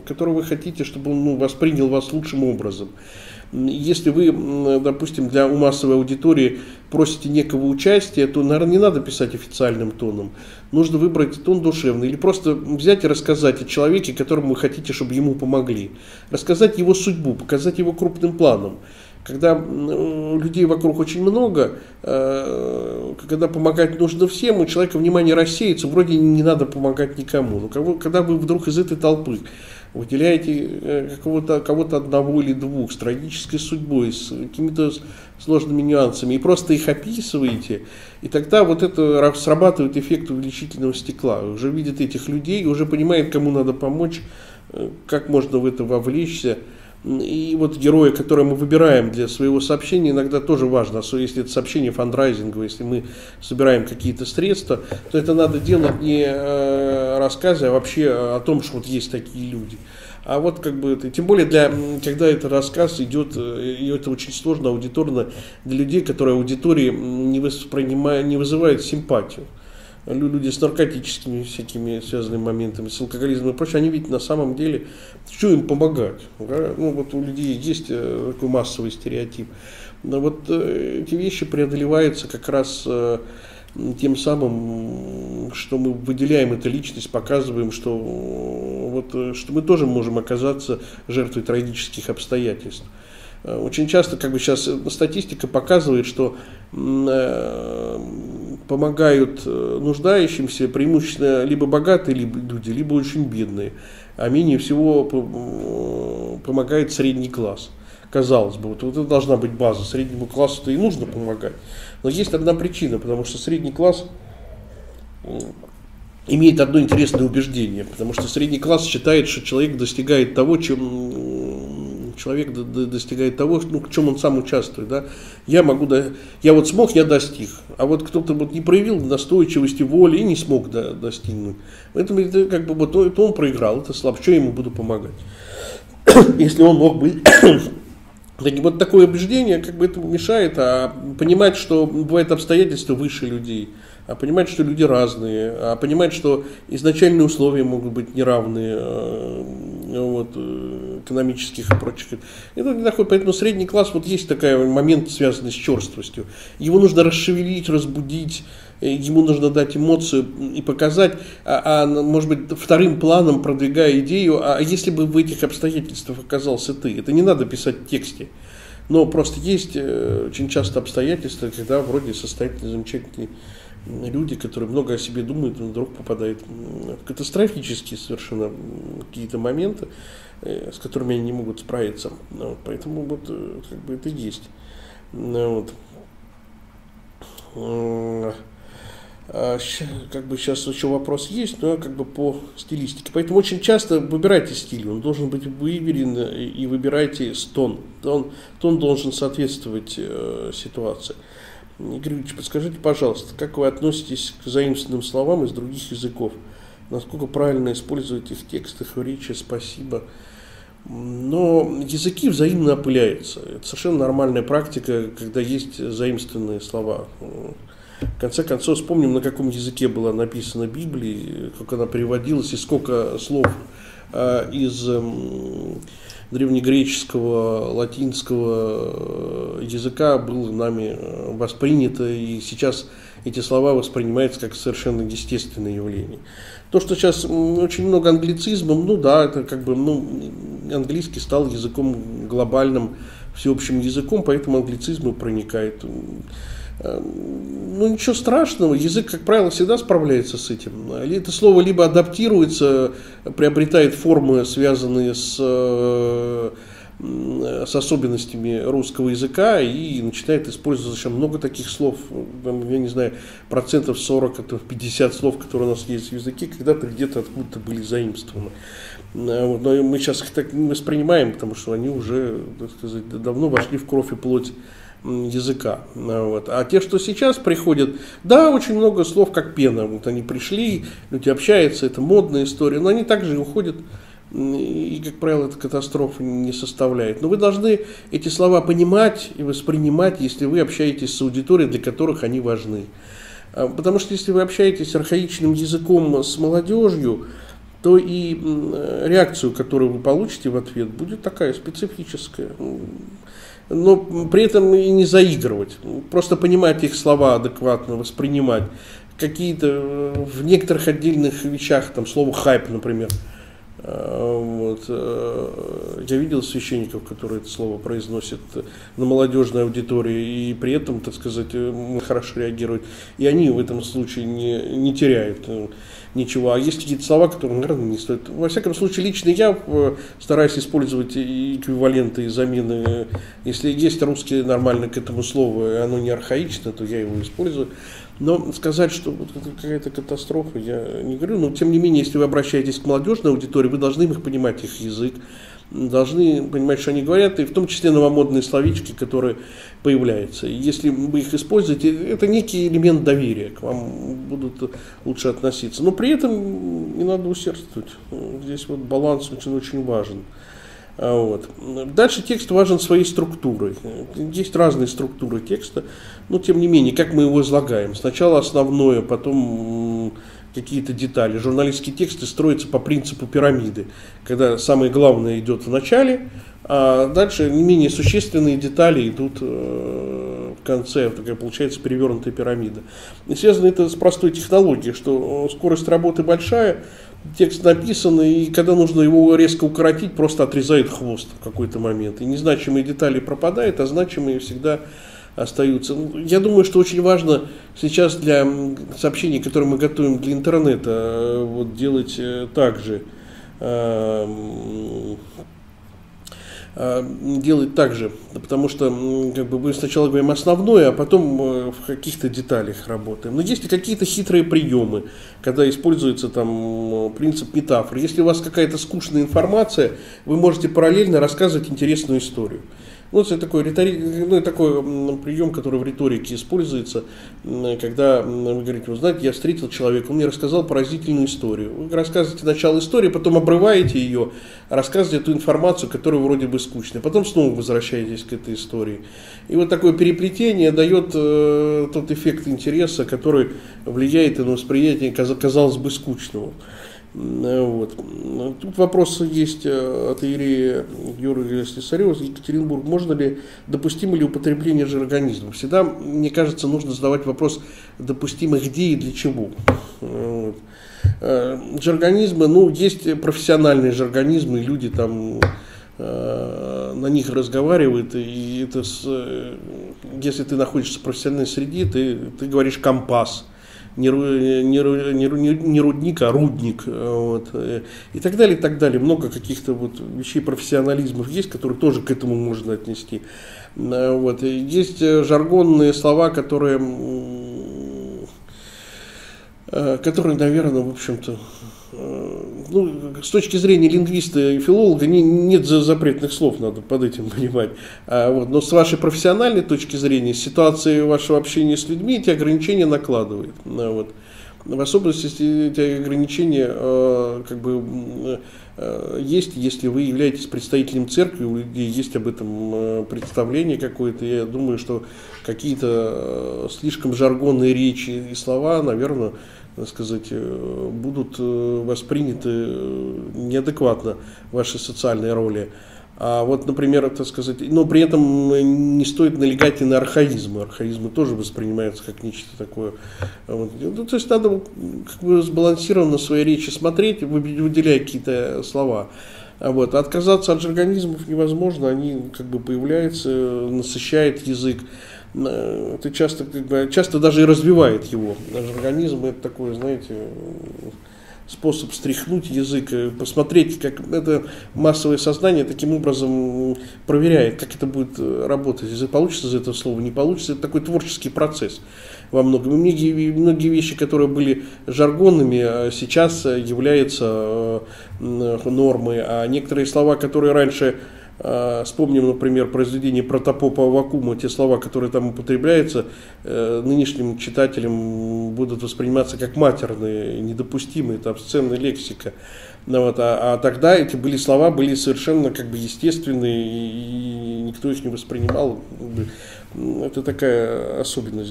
которого вы хотите, чтобы он воспринял вас лучшим образом. Если вы, допустим, для массовой аудитории просите некого участия, то, наверное, не надо писать официальным тоном. Нужно выбрать тон душевный или просто взять и рассказать о человеке, которому вы хотите, чтобы ему помогли. Рассказать его судьбу, показать его крупным планом. Когда людей вокруг очень много, когда помогать нужно всем, у человека внимание рассеется, вроде не надо помогать никому. Но когда вы вдруг из этой толпы выделяете кого-то одного или двух с трагической судьбой, с какими-то сложными нюансами, и просто их описываете, и тогда вот это срабатывает эффект увеличительного стекла. Уже видит этих людей, уже понимает, кому надо помочь, как можно в это вовлечься. И вот героя, которого мы выбираем для своего сообщения, иногда тоже важно, особенно если это сообщение фандрайзинговое, если мы собираем какие-то средства, то это надо делать не рассказы, а вообще о том, что вот есть такие люди. А вот как бы это, тем более когда этот рассказ идет, и это очень сложно аудиторно для людей, которые аудитории не вызывают симпатию. Люди с наркотическими всякими связанными моментами, с алкоголизмом и прочее, они ведь на самом деле, что им помогать? Вот у людей есть такой массовый стереотип. Но вот эти вещи преодолеваются как раз тем самым, что мы выделяем эту личность, показываем, что мы тоже можем оказаться жертвой трагических обстоятельств. Очень часто, сейчас статистика показывает, что помогают нуждающимся преимущественно либо богатые люди, либо очень бедные, а менее всего помогает средний класс. Казалось бы, вот это должна быть база, среднему классу-то и нужно помогать. Но есть одна причина, потому что средний класс имеет одно интересное убеждение, потому что средний класс считает, что человек достигает того, в чем он сам участвует. Да? Я вот смог, я достиг. А вот кто-то не проявил настойчивости, воли и не смог достигнуть. Поэтому это он проиграл, это слабо, что я ему буду помогать. Если он мог быть... Вот такое убеждение этому мешает, а понимать, что бывают обстоятельства выше людей, а понимать, что люди разные, а понимать, что изначальные условия могут быть неравные, экономических и прочих. Это не такой, поэтому средний класс, есть такой момент, связанный с черствостью. Его нужно расшевелить, разбудить, ему нужно дать эмоцию и показать, может быть, вторым планом продвигая идею, а если бы в этих обстоятельствах оказался ты, это не надо писать в тексте, но просто есть очень часто обстоятельства, когда вроде состоятельные, замечательные люди, которые много о себе думают, вдруг попадают в катастрофические совершенно какие-то моменты, с которыми они не могут справиться. Поэтому это есть. Сейчас еще вопрос есть, но по стилистике. Поэтому очень часто выбирайте стиль, он должен быть выверен, и выбирайте тон. Тон должен соответствовать ситуации. Игорь Ильич, подскажите, пожалуйста, как вы относитесь к заимствованным словам из других языков? Насколько правильно использовать их в текстах, в речи? Спасибо. Но языки взаимно опыляются. Это совершенно нормальная практика, когда есть заимствованные слова. В конце концов, вспомним, на каком языке была написана Библия, как она переводилась, и сколько слов из древнегреческого, латинского языка было нами воспринято, и сейчас эти слова воспринимаются как совершенно естественное явление. То, что сейчас очень много англицизмов, это английский стал языком глобальным, всеобщим языком, поэтому англицизмы проникают. Ничего страшного, язык, как правило, всегда справляется с этим. Это слово либо адаптируется, приобретает формы, связанные с особенностями русского языка, и начинает использовать очень много таких слов, я не знаю, 40-50 слов, которые у нас есть в языке, когда-то где-то откуда-то были заимствованы. Но мы сейчас их так не воспринимаем, потому что они уже, так сказать, давно вошли в кровь и плоть языка. А те, что сейчас приходят, очень много слов, как пена. Они пришли, люди общаются, это модная история, но они также и уходят, и, как правило, это катастрофы не составляет. Но вы должны эти слова понимать и воспринимать, если вы общаетесь с аудиторией, для которых они важны. Потому что если вы общаетесь архаичным языком с молодежью, то и реакцию, которую вы получите в ответ, будет такая специфическая. Но при этом и не заигрывать, просто понимать их слова адекватно, воспринимать. Какие-то в некоторых отдельных вещах, там слово хайп, например, вот, я видел священников, которые это слово произносят на молодежной аудитории, и при этом, так сказать, хорошо реагируют. И они в этом случае не теряют ничего. А есть какие-то слова, которые, наверное, не стоят. Во всяком случае, лично я стараюсь использовать эквиваленты и замены. Если есть русский нормально к этому слову, и оно не архаично, то я его использую. Но сказать, что вот это какая-то катастрофа, я не говорю. Но, тем не менее, если вы обращаетесь к молодежной аудитории, вы должны их понимать, их язык, должны понимать, что они говорят, и в том числе новомодные словечки, которые появляются. И если вы их используете, это некий элемент доверия, к вам будут лучше относиться. Но при этом не надо усердствовать. Здесь вот баланс очень важен. Вот. Дальше текст важен своей структурой. Есть разные структуры текста, но тем не менее, как мы его излагаем. Сначала основное, потом какие-то детали. Журналистские тексты строятся по принципу пирамиды, когда самое главное идет в начале, а дальше не менее существенные детали идут в конце. Такая получается перевернутая пирамида. И связано это с простой технологией, что скорость работы большая, текст написан, и когда нужно его резко укоротить, просто отрезает хвост в какой-то момент. И незначимые детали пропадают, а значимые всегда остаются. Я думаю, что очень важно сейчас для сообщений, которые мы готовим для интернета, вот делать так же. Делать так же, потому что как бы, мы сначала говорим основное, а потом в каких-то деталях работаем. Но есть и какие-то хитрые приемы, когда используется там принцип метафоры. Если у вас какая-то скучная информация, вы можете параллельно рассказывать интересную историю. Ну, это такой, такой прием, который в риторике используется, когда вы говорите, вы знаете, я встретил человека, он мне рассказал поразительную историю. Вы рассказываете начало истории, потом обрываете ее, рассказываете эту информацию, которая вроде бы скучная, потом снова возвращаетесь к этой истории. И вот такое переплетение дает тот эффект интереса, который влияет на восприятие, казалось бы, скучного. Вот. Тут вопрос есть от иерея Георгия Слесарева из Екатеринбурга. Можно ли, допустимо ли употребление жаргонизмов? Всегда, мне кажется, нужно задавать вопрос, допустимо где и для чего. Вот. Жаргонизмы, есть профессиональные жаргонизмы, люди там на них разговаривают, и это если ты находишься в профессиональной среде, ты говоришь компас. Не рудник, а рудник, вот, и так далее, и так далее. Много каких-то вещей профессионализмов есть, которые тоже к этому можно отнести. Вот. Есть жаргонные слова, которые, наверное, в общем-то, с точки зрения лингвиста и филолога нет запретных слов, надо под этим понимать. Но с вашей профессиональной точки зрения, ситуации вашего общения с людьми эти ограничения накладывает. Вот. В особенности, если эти ограничения есть, если вы являетесь представителем церкви, у людей есть об этом представление какое-то. Я думаю, что какие-то слишком жаргонные речи и слова, наверное, будут восприняты неадекватно в вашей социальной роли. А вот, например, но при этом не стоит налегать и на архаизмы. Архаизмы тоже воспринимаются как нечто такое. Вот. То есть надо сбалансированно в своей речи смотреть, выделяя какие-то слова. Вот. Отказаться от жаргонизмов невозможно, они появляются, насыщают язык. Это часто даже и развивает его. Жаргонизм — это такой, знаете, способ стряхнуть язык, посмотреть, как это массовое сознание таким образом проверяет, как это будет работать. Если получится из этого слова, не получится, это такой творческий процесс во многом. И многие вещи, которые были жаргонными, сейчас являются нормой, а некоторые слова, которые раньше... Вспомним, например, произведение Протопопа Аввакума, те слова, которые там употребляются, нынешним читателям будут восприниматься как матерные, недопустимые, это обсценная лексика. А тогда эти слова были совершенно естественные, и никто их не воспринимал. Это такая особенность,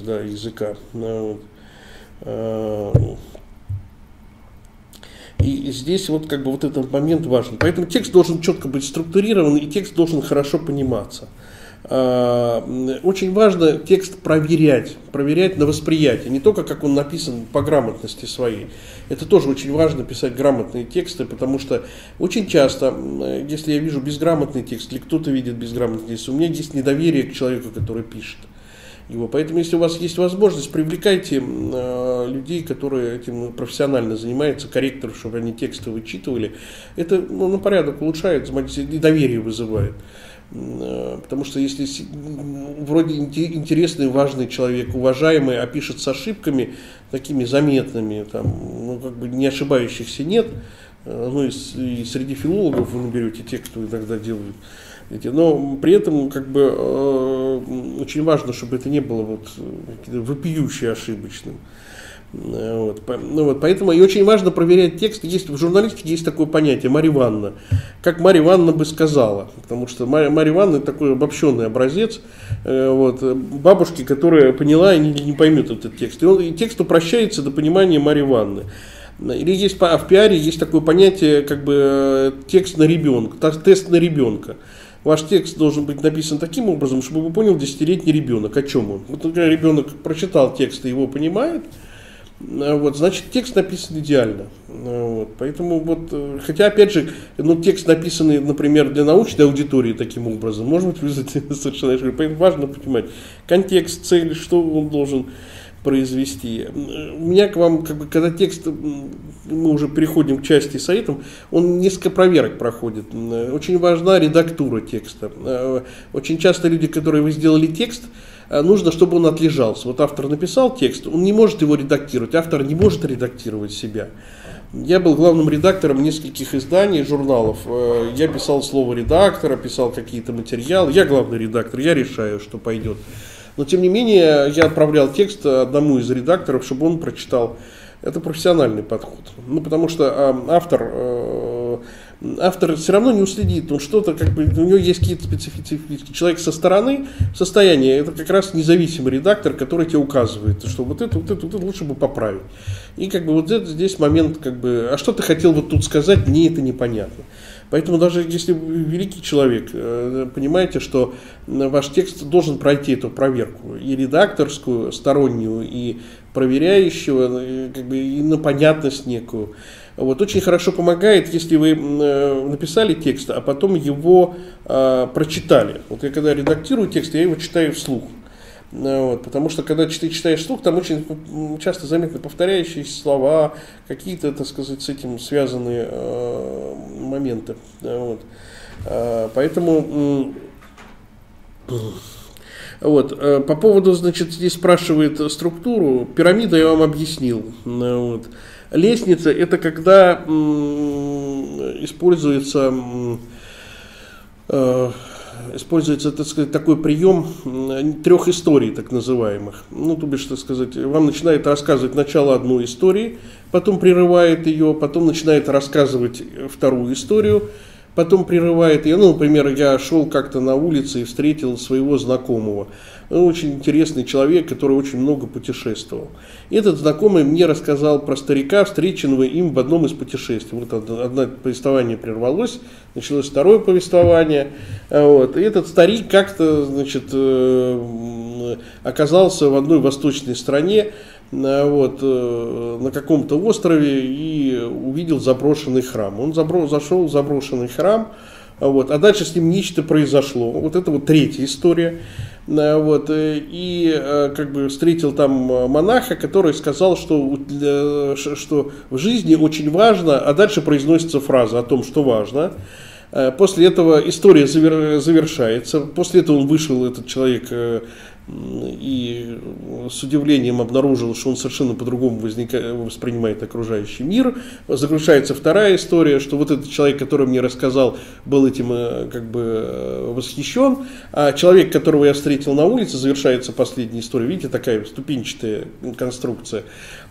И здесь вот как бы вот этот момент важен. Поэтому текст должен четко быть структурирован, и текст должен хорошо пониматься. Очень важно текст проверять на восприятие, не только как он написан по грамотности своей. Это тоже очень важно, писать грамотные тексты, потому что очень часто, если я вижу безграмотный текст, или кто-то видит безграмотный текст, у меня есть недоверие к человеку, который пишет его. Поэтому, если у вас есть возможность, привлекайте людей, которые этим профессионально занимаются, корректоров, чтобы они тексты вычитывали. Это на порядок улучшает, и доверие вызывает. Потому что если вроде интересный, важный человек, уважаемый, а пишет с ошибками такими заметными, там, как бы не ошибающихся нет, и среди филологов вы наберете те, кто иногда делают эти, но при этом как бы очень важно, чтобы это не было вот вопиюще ошибочным. Поэтому и очень важно проверять текст. В журналистике есть такое понятие Марья Ивановна, как Марья Ивановна бы сказала, потому что Марья Ивановна такой обобщенный образец бабушки, которая поняла и не поймет этот текст. И текст упрощается до понимания Марьи Ивановны. Или есть в пиаре есть такое понятие, как бы текст на ребенка, тест на ребенка. Ваш текст должен быть написан таким образом, чтобы вы понял 10-летний ребенок, о чем он. Вот когда ребенок прочитал текст и его понимает, значит, текст написан идеально. Поэтому хотя, опять же, текст, написанный, например, для научной аудитории таким образом, может быть вызвать совершенно ошибку. Поэтому важно понимать контекст, цель, что он должен произвести. У меня к вам, когда текст, мы уже переходим к части с советом, он несколько проверок проходит. Очень важна редактура текста. Очень часто люди, которые вы сделали текст, нужно, чтобы он отлежался. Вот автор написал текст, он не может его редактировать, автор не может редактировать себя. Я был главным редактором нескольких изданий, журналов. Я писал слово редактора, писал какие-то материалы. Я главный редактор, я решаю, что пойдет. Но, тем не менее, я отправлял текст одному из редакторов, чтобы он прочитал. Это профессиональный подход. Потому что автор все равно не уследит. Он что-то, у него есть какие-то специфические. Человек со стороны, в состоянии, это как раз независимый редактор, который тебе указывает, что вот это лучше бы поправить. И здесь момент, а что ты хотел вот тут сказать, мне это непонятно. Поэтому даже если вы великий человек, понимаете, что ваш текст должен пройти эту проверку, и редакторскую, стороннюю, и проверяющего, и на понятность некую. Очень хорошо помогает, если вы написали текст, а потом его прочитали. Я когда редактирую текст, я его читаю вслух. Потому что когда ты читаешь вслух, там очень часто заметны повторяющиеся слова, какие-то, так сказать, с этим связанные моменты. Поэтому по поводу, здесь спрашивает структуру, пирамида я вам объяснил. Лестница — это когда используется, так сказать, такой прием 3 историй, так называемых. То бишь, так сказать, вам начинает рассказывать начало одной истории, потом прерывает ее, потом начинает рассказывать вторую историю, потом прерывает ее. Например, я шел как-то на улице и встретил своего знакомого. Очень интересный человек, который очень много путешествовал. И этот знакомый мне рассказал про старика, встреченного им в одном из путешествий. Одно повествование прервалось, началось второе повествование. И этот старик как-то, оказался в одной восточной стране, на каком-то острове, и увидел заброшенный храм. Он зашел в заброшенный храм, а дальше с ним нечто произошло. Это 3-я история. И встретил там монаха, который сказал, что в жизни очень важно, а дальше произносится фраза о том, что важно. После этого история завершается. После этого он вышел, этот человек, и с удивлением обнаружил, что он совершенно по-другому воспринимает окружающий мир. Заключается вторая история, что этот человек, который мне рассказал, был этим восхищен, а человек, которого я встретил на улице, завершается последняя история. Видите, такая ступенчатая конструкция.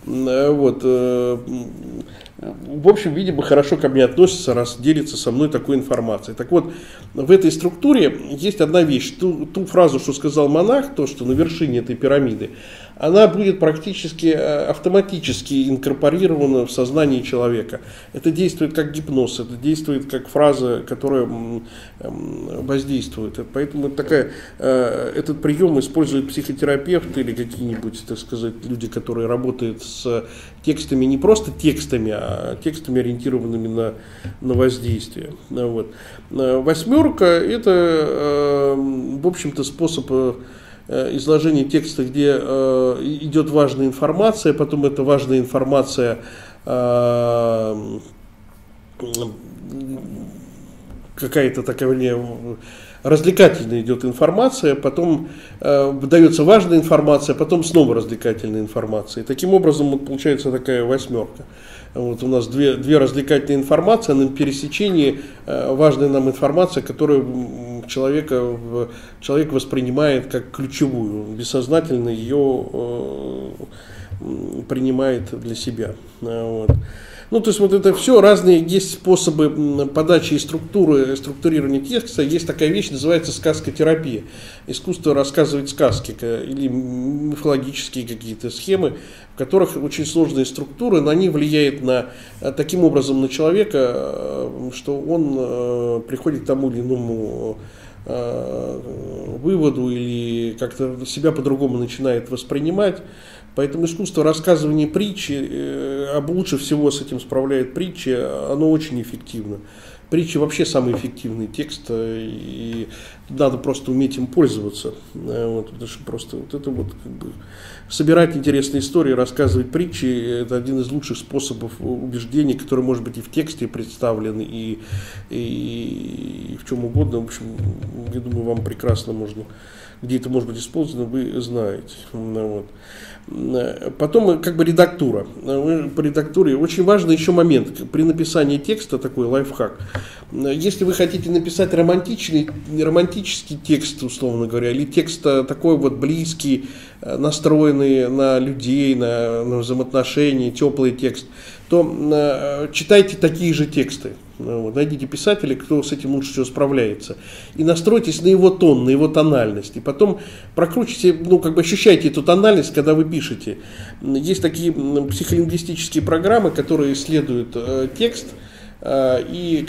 В общем, видимо, хорошо ко мне относится, раз делится со мной такой информацией. Так вот, в этой структуре есть одна вещь. Ту фразу, что сказал монах, то, что на вершине этой пирамиды, она будет практически автоматически инкорпорирована в сознание человека. Это действует как гипноз, это действует как фраза, которая воздействует. Поэтому этот прием используют психотерапевты или какие-нибудь, так сказать, люди, которые работают с текстами, не просто текстами, а текстами, ориентированными на воздействие. Вот. Восьмерка – это, в общем-то, способ изложения текста, где идет важная информация, потом эта важная информация какая-то такая развлекательная идет информация, потом выдается важная информация, потом снова развлекательная информация. И таким образом вот получается такая восьмерка. Вот у нас две развлекательные информации, на пересечении важная нам информация, которую человек воспринимает как ключевую, бессознательно ее принимает для себя. Вот. Ну, то есть вот это все разные есть способы подачи и структурирования текста. Есть такая вещь, называется сказкотерапия. Искусство рассказывать сказки или мифологические какие-то схемы, в которых очень сложные структуры, но они влияют таким образом на человека, что он приходит к тому или иному выводу или как-то себя по-другому начинает воспринимать. Поэтому искусство рассказывания притчи, лучше всего с этим справляет притчи, оно очень эффективно. Притчи вообще самый эффективный текст, и надо просто уметь им пользоваться. Вот, потому что просто вот это вот как бы собирать интересные истории, рассказывать притчи, это один из лучших способов убеждений, который может быть и в тексте представлен, и в чем угодно. В общем, я думаю, вам прекрасно можно, где это может быть использовано, вы знаете. Вот. Потом как бы редактура. По редактуре очень важный еще момент при написании текста, такой лайфхак. Если вы хотите написать романтический текст, условно говоря, или текст такой вот близкий, настроенный на людей, на взаимоотношения, теплый текст, то читайте такие же тексты. Вот, найдите писателя, кто с этим лучше всего справляется. И настройтесь на его тон, на его тональность. И потом прокручивайте, ощущайте эту тональность, когда вы пишете. Есть такие психолингвистические программы, которые исследуют текст. И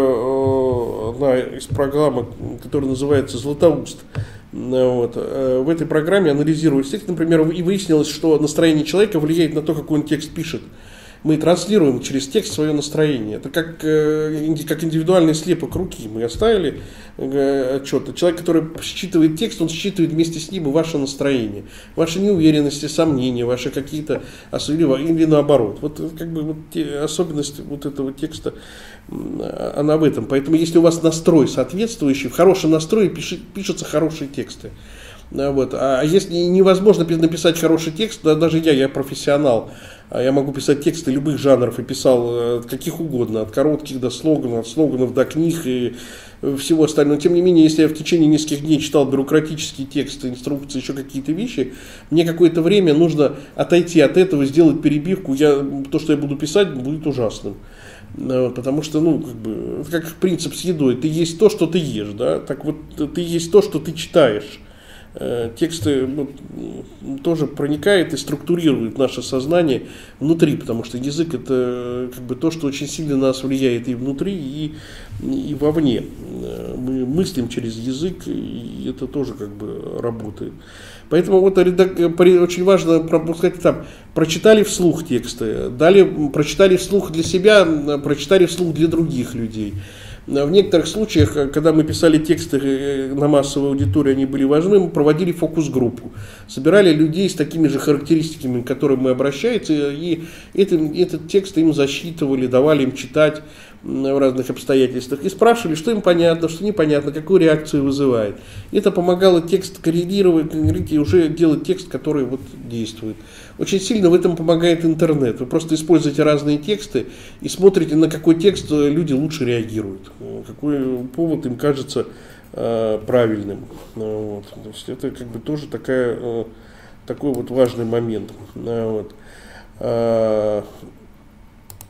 одна из программ, которая называется «Златоуст», вот, в этой программе анализируется текст, например, и выяснилось, что настроение человека влияет на то, какой он текст пишет. Мы транслируем через текст свое настроение. Это как индивидуальный слепок руки. Мы оставили отчет. Человек, который считывает текст, он считывает вместе с ним и ваше настроение. Ваши неуверенности, сомнения, ваши какие-то или наоборот. Вот особенность вот этого текста, она в этом. Поэтому если у вас настрой соответствующий, в хорошем настрое пишутся хорошие тексты. Вот. А если невозможно написать хороший текст, даже я профессионал, я могу писать тексты любых жанров и писал каких угодно, от коротких до слоганов, от слоганов до книг и всего остального. Тем не менее, если я в течение нескольких дней читал бюрократические тексты, инструкции, еще какие-то вещи, мне какое-то время нужно отойти от этого, сделать перебивку. То, что я буду писать, будет ужасным. Потому что, как принцип с едой, ты есть то, что ты ешь, да? Так вот, ты есть то, что ты читаешь. Тексты тоже проникают и структурируют наше сознание внутри, потому что язык это то, что очень сильно на нас влияет и внутри, и вовне. Мы мыслим через язык, и это тоже работает. Поэтому очень важно пропускать прочитали вслух тексты, далее прочитали вслух для себя, прочитали вслух для других людей. В некоторых случаях, когда мы писали тексты на массовую аудиторию, они были важны, мы проводили фокус-группу. Собирали людей с такими же характеристиками, к которым мы обращаемся, и этот текст им засчитывали, давали им читать в разных обстоятельствах. И спрашивали, что им понятно, что непонятно, какую реакцию вызывает. Это помогало текст коррелировать и уже делать текст, который действует. Очень сильно в этом помогает интернет. Вы просто используете разные тексты и смотрите, на какой текст люди лучше реагируют, какой повод им кажется правильным. Вот. То есть это тоже такой важный момент. Вот.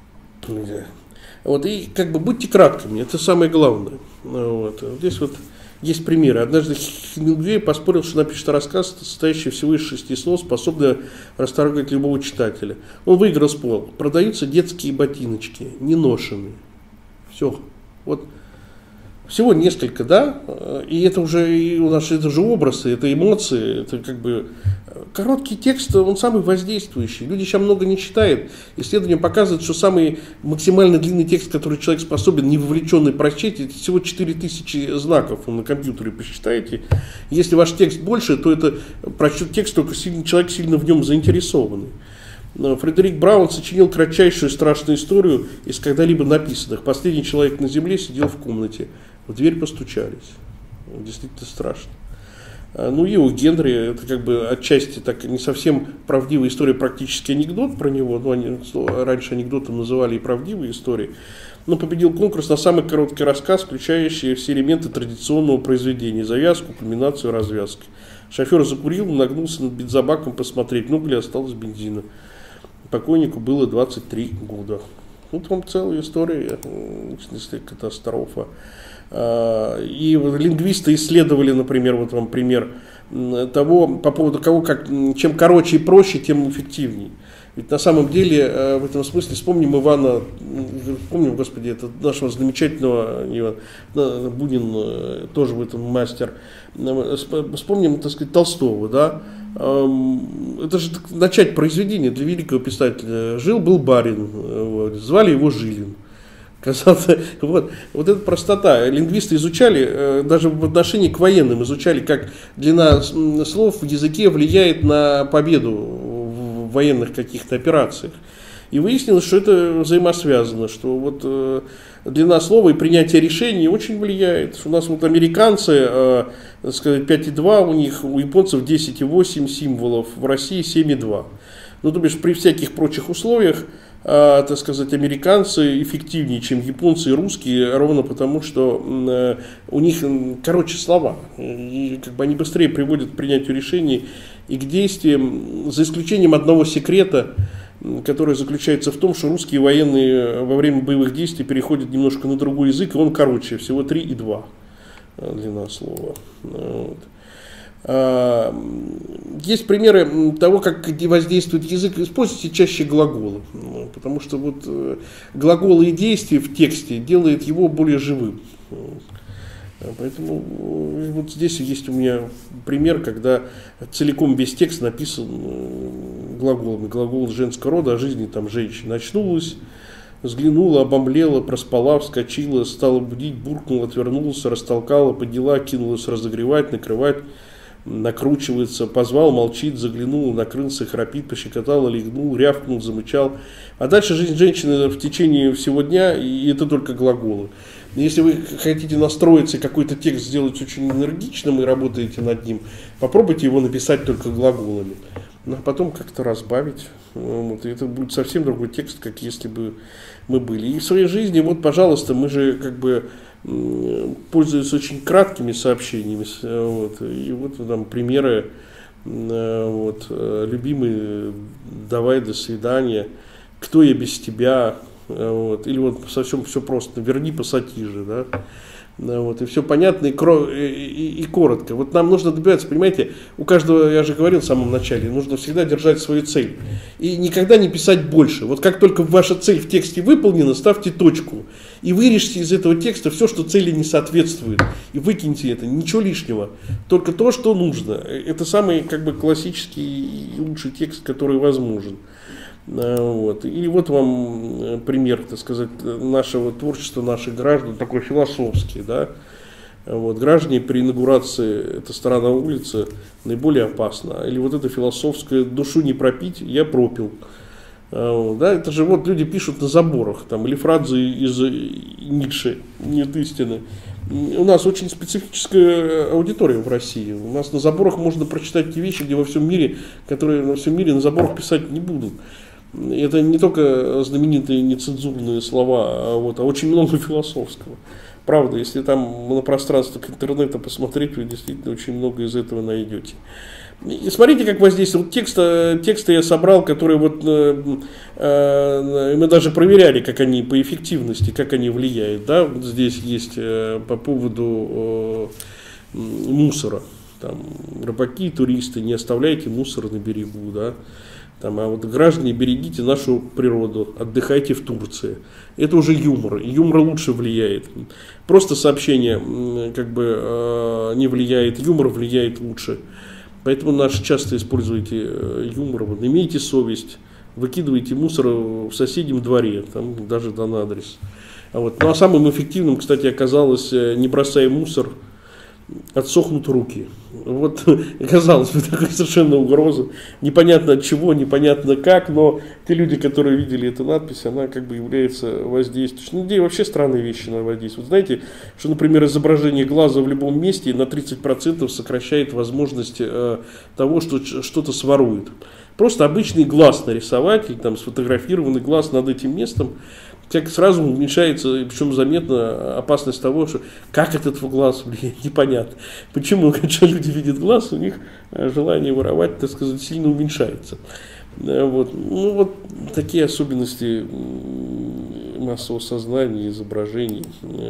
И будьте краткими, это самое главное. Вот. Здесь Есть примеры. Однажды Хемингуэй поспорил, что напишет рассказ, состоящий всего из 6 слов, способный расторгать любого читателя. Он выиграл спор. Продаются детские ботиночки, не ношеные. Все. Вот. Всего несколько, да, и это уже и у нас это же образы, это эмоции, это как бы короткий текст, он самый воздействующий. Люди сейчас много не читают. Исследования показывают, что самый максимально длинный текст, который человек способен, не вовлеченный прочесть, это всего 4000 знаков. Вы на компьютере посчитаете. Если ваш текст больше, то это прочтет текст только человек сильно в нем заинтересованный. Фредерик Браун сочинил кратчайшую страшную историю из когда-либо написанных. Последний человек на земле сидел в комнате. В дверь постучались. Действительно страшно. Ну и у Генри, это как бы отчасти так не совсем правдивая история, практически анекдот про него. Ну, они раньше анекдотом называли и правдивые истории. Но победил конкурс на самый короткий рассказ, включающий все элементы традиционного произведения. Завязку, кульминацию, развязки. Шофер закурил, нагнулся над бензобаком посмотреть, много ли осталось бензина. Покойнику было 23 года. Вот вам целая история, в смысле катастрофа. И лингвисты исследовали, например, вот вам пример того, по поводу того, чем короче и проще, тем эффективнее. Ведь на самом деле, в этом смысле, вспомним Ивана, помним, господи, это нашего замечательного, Бунин тоже в этом мастер, вспомним, так сказать, Толстого, да, это же начать произведение для великого писателя. Жил-был барин, вот, звали его Жилин. Вот эта простота. Лингвисты изучали, даже в отношении к военным, изучали, как длина слов в языке влияет на победу в военных каких-то операциях. И выяснилось, что это взаимосвязано, что вот длина слова и принятие решений очень влияет. У нас вот американцы, так сказать, 5,2 у них, у японцев 10,8 символов, в России 7,2. Ну, то бишь, при всяких прочих условиях, так сказать, американцы эффективнее, чем японцы и русские, ровно потому, что у них короче слова. И как бы они быстрее приводят к принятию решений и к действиям, за исключением одного секрета, который заключается в том, что русские военные во время боевых действий переходят немножко на другой язык, и он короче, всего 3,2 длина слова. Вот. Есть примеры того, как воздействует язык. Используйте чаще глаголы, потому что вот глаголы и действия в тексте делают его более живым. Поэтому вот здесь есть у меня пример, когда целиком весь текст написан глаголами. Глагол женского рода, о жизни там женщины. Очнулась, взглянула, обомлела, проспала, вскочила, стала будить, буркнула, отвернулась, растолкала, подняла, кинулась разогревать, накрывать, накручивается, позвал, молчит, заглянул, накрылся, храпит, пощекотал, легнул, рявкнул, замычал. А дальше жизнь женщины в течение всего дня, и это только глаголы. Если вы хотите настроиться и какой-то текст сделать очень энергичным и работаете над ним, попробуйте его написать только глаголами. А потом как-то разбавить. Вот, и это будет совсем другой текст, как если бы мы были. И в своей жизни, вот, пожалуйста, мы же как бы пользуются очень краткими сообщениями. Вот, и вот там примеры. Вот, любимый, давай, до свидания. Кто я без тебя? Вот, или вот совсем все просто, верни пассатижи, да, вот, и все понятно и коротко. Вот нам нужно добиваться, понимаете, у каждого, я же говорил в самом начале, нужно всегда держать свою цель и никогда не писать больше. Вот как только ваша цель в тексте выполнена, ставьте точку и вырежьте из этого текста все, что цели не соответствует, и выкиньте это, ничего лишнего, только то, что нужно. Это самый как бы классический и лучший текст, который возможен. Вот. И вот вам пример, так сказать, нашего творчества, наших граждан, такой философский, да. Вот. Граждане при инаугурации, эта сторона улицы, наиболее опасна. Или вот это философское, душу не пропить, я пропил. Да, это же вот люди пишут на заборах, там, или фразы из Ницше, нет истины. У нас очень специфическая аудитория в России. У нас на заборах можно прочитать те вещи, где во всем мире, которые во всем мире на заборах писать не будут. Это не только знаменитые нецензурные слова, а очень много философского. Правда, если там на пространстве интернета посмотреть, вы действительно очень много из этого найдете. И смотрите, как воздействует. Тексты я собрал, которые вот мы даже проверяли, как они по эффективности, как они влияют. Да? Вот здесь есть по поводу мусора. Там, рыбаки, туристы, не оставляйте мусор на берегу, да. Там, а вот граждане, берегите нашу природу, отдыхайте в Турции. Это уже юмор. Юмор лучше влияет. Просто сообщение как бы не влияет, юмор влияет лучше. Поэтому часто используйте юмор. Вот, имейте совесть, выкидывайте мусор в соседнем дворе, там даже дан адрес. Вот. Ну а самым эффективным, кстати, оказалось не бросая мусор, отсохнут руки. Вот, казалось бы, такая совершенно угроза. Непонятно от чего, непонятно как, но те люди, которые видели эту надпись, она как бы является воздействующей. На людей вообще странные вещи на воздействие. Вот знаете, что, например, изображение глаза в любом месте на 30% сокращает возможность того, что что-то своруют. Просто обычный глаз нарисовать, или там сфотографированный глаз над этим местом, как сразу уменьшается, причем заметно опасность того, что как этот глаз влияет, непонятно. Почему, когда люди видят глаз, у них желание воровать, так сказать, сильно уменьшается. Вот. Ну, вот такие особенности массового сознания, изображений.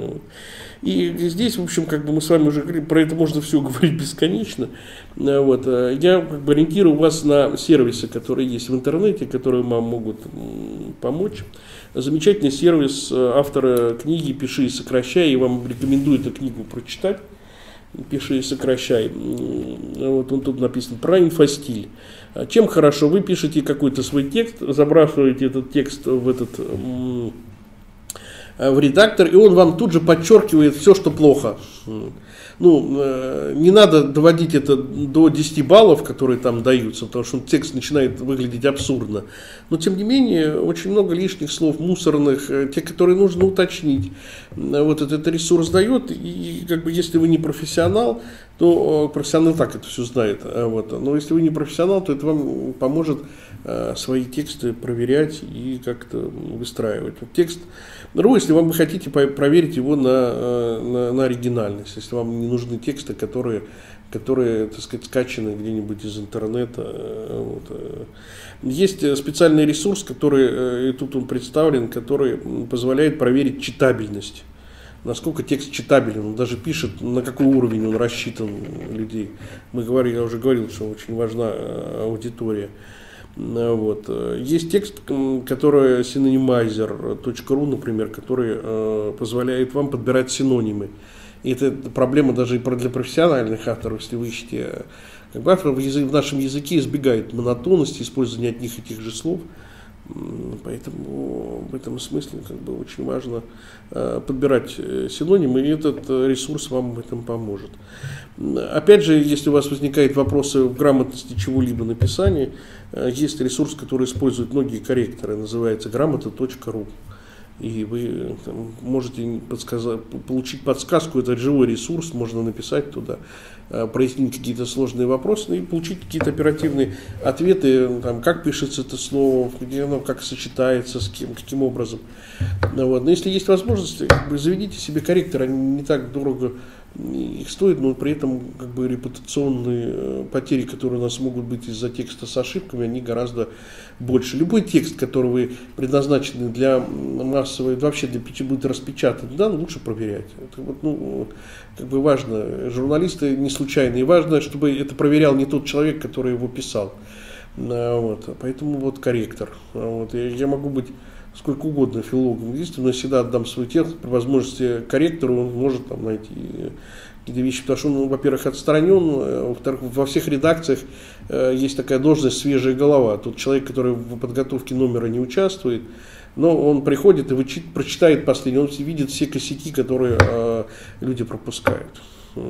И здесь, в общем, как бы мы с вами уже говорили, про это можно все говорить бесконечно. Вот. Я как бы ориентирую вас на сервисы, которые есть в интернете, которые вам могут помочь. Замечательный сервис автора книги «Пиши и сокращай», я вам рекомендую эту книгу прочитать. «Пиши и сокращай». Вот он тут написан про инфостиль. Чем хорошо? Вы пишете какой-то свой текст, забрасываете этот текст в редактор, и он вам тут же подчеркивает все, что плохо. Ну, не надо доводить это до 10 баллов, которые там даются, потому что текст начинает выглядеть абсурдно. Но, тем не менее, очень много лишних слов, мусорных, те, которые нужно уточнить. Вот этот ресурс дает, и как бы если вы не профессионал, то профессионал так это все знает. Вот. Но если вы не профессионал, то это вам поможет свои тексты проверять и как-то выстраивать. Вот текст, если вы хотите проверить его на оригинальность, если вам не нужны тексты, которые, так сказать, скачаны где-нибудь из интернета. Вот. Есть специальный ресурс, который, и тут он представлен, который позволяет проверить читабельность. Насколько текст читабелен, он даже пишет, на какой уровень он рассчитан людей. Я уже говорил, что очень важна аудитория. Вот. Есть текст, который synonymizer.ru, например, который позволяет вам подбирать синонимы. И это проблема даже и для профессиональных авторов, если вы ищете. Как бы автор в нашем языке избегает монотонности, использования одних и тех же слов. Поэтому в этом смысле как бы очень важно подбирать синонимы, и этот ресурс вам в этом поможет. Опять же, если у вас возникают вопросы в грамотности чего-либо написания, есть ресурс, который используют многие корректоры, называется грамота.ру. И вы можете получить подсказку, это живой ресурс, можно написать туда, прояснить какие-то сложные вопросы и получить какие-то оперативные ответы, там, как пишется это слово, где оно, как сочетается, с кем, каким образом. Вот. Но если есть возможность, как бы, заведите себе корректор, они не так дорого их стоит, но при этом как бы репутационные потери, которые у нас могут быть из-за текста с ошибками, они гораздо больше. Любой текст, который вы предназначены для массовой, вообще для будет распечатан, да, лучше проверять. Это вот, как бы важно. Журналисты не случайные. Важно, чтобы это проверял не тот человек, который его писал. Вот. Поэтому вот корректор. Вот. Я могу быть сколько угодно филологом единственным, но я всегда отдам свой текст, при возможности корректору, он может там найти какие-то вещи, потому что он, во-первых, отстранен, во-вторых, во всех редакциях есть такая должность свежая голова, тот человек, который в подготовке номера не участвует, но он приходит и прочитает последний, он видит все косяки, которые люди пропускают.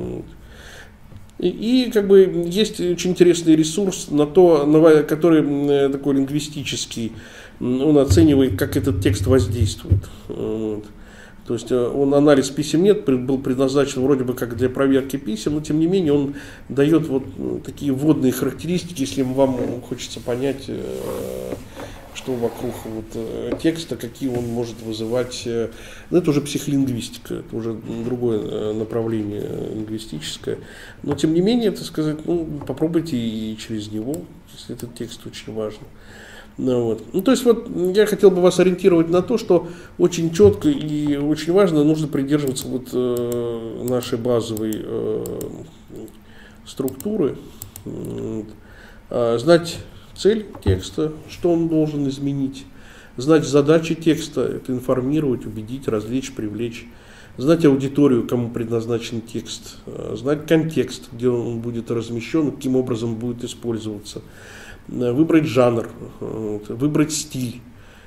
И как бы есть очень интересный ресурс, который такой лингвистический, он оценивает, как этот текст воздействует. Вот. То есть анализ писем нет, был предназначен вроде бы как для проверки писем, но тем не менее он дает вот такие вводные характеристики, если вам хочется понять, что вокруг вот текста, какие он может вызывать. Но это уже психолингвистика, это уже другое направление лингвистическое. Но тем не менее, так сказать, попробуйте и через него, если этот текст очень важен. Ну, то есть вот я хотел бы вас ориентировать на то, что очень четко и очень важно нужно придерживаться вот нашей базовой структуры, знать цель текста, что он должен изменить, знать задачи текста, это информировать, убедить, развлечь, привлечь, знать аудиторию, кому предназначен текст, знать контекст, где он будет размещен, каким образом будет использоваться, выбрать жанр, выбрать стиль.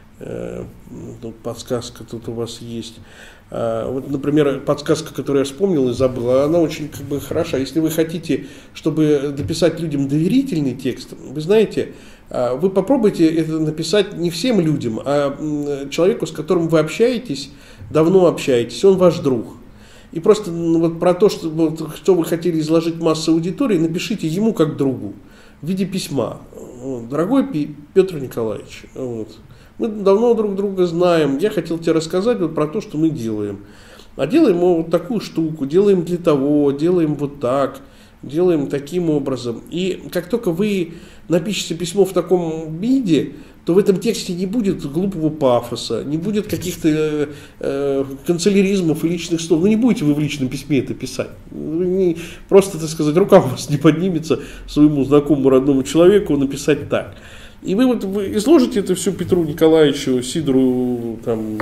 Подсказка тут у вас есть. Вот, например, подсказка, которую я вспомнил и забыл, она очень как бы хороша. Если вы хотите, чтобы дописать людям доверительный текст, вы знаете, вы попробуйте это написать не всем людям, а человеку, с которым вы общаетесь, давно общаетесь, он ваш друг. И просто вот про то, что вы хотели изложить массу аудитории, напишите ему как другу в виде письма. Дорогой Петр Николаевич, мы давно друг друга знаем, я хотел тебе рассказать вот про то, что мы делаем. А делаем мы вот такую штуку, делаем для того, делаем вот так, делаем таким образом. И как только вы напишите письмо в таком виде, то в этом тексте не будет глупого пафоса, не будет каких-то канцеляризмов и личных слов. Ну не будете вы в личном письме это писать. Просто, так сказать, рука у вас не поднимется своему знакомому родному человеку написать так. И вы изложите это все Петру Николаевичу, Сидору там,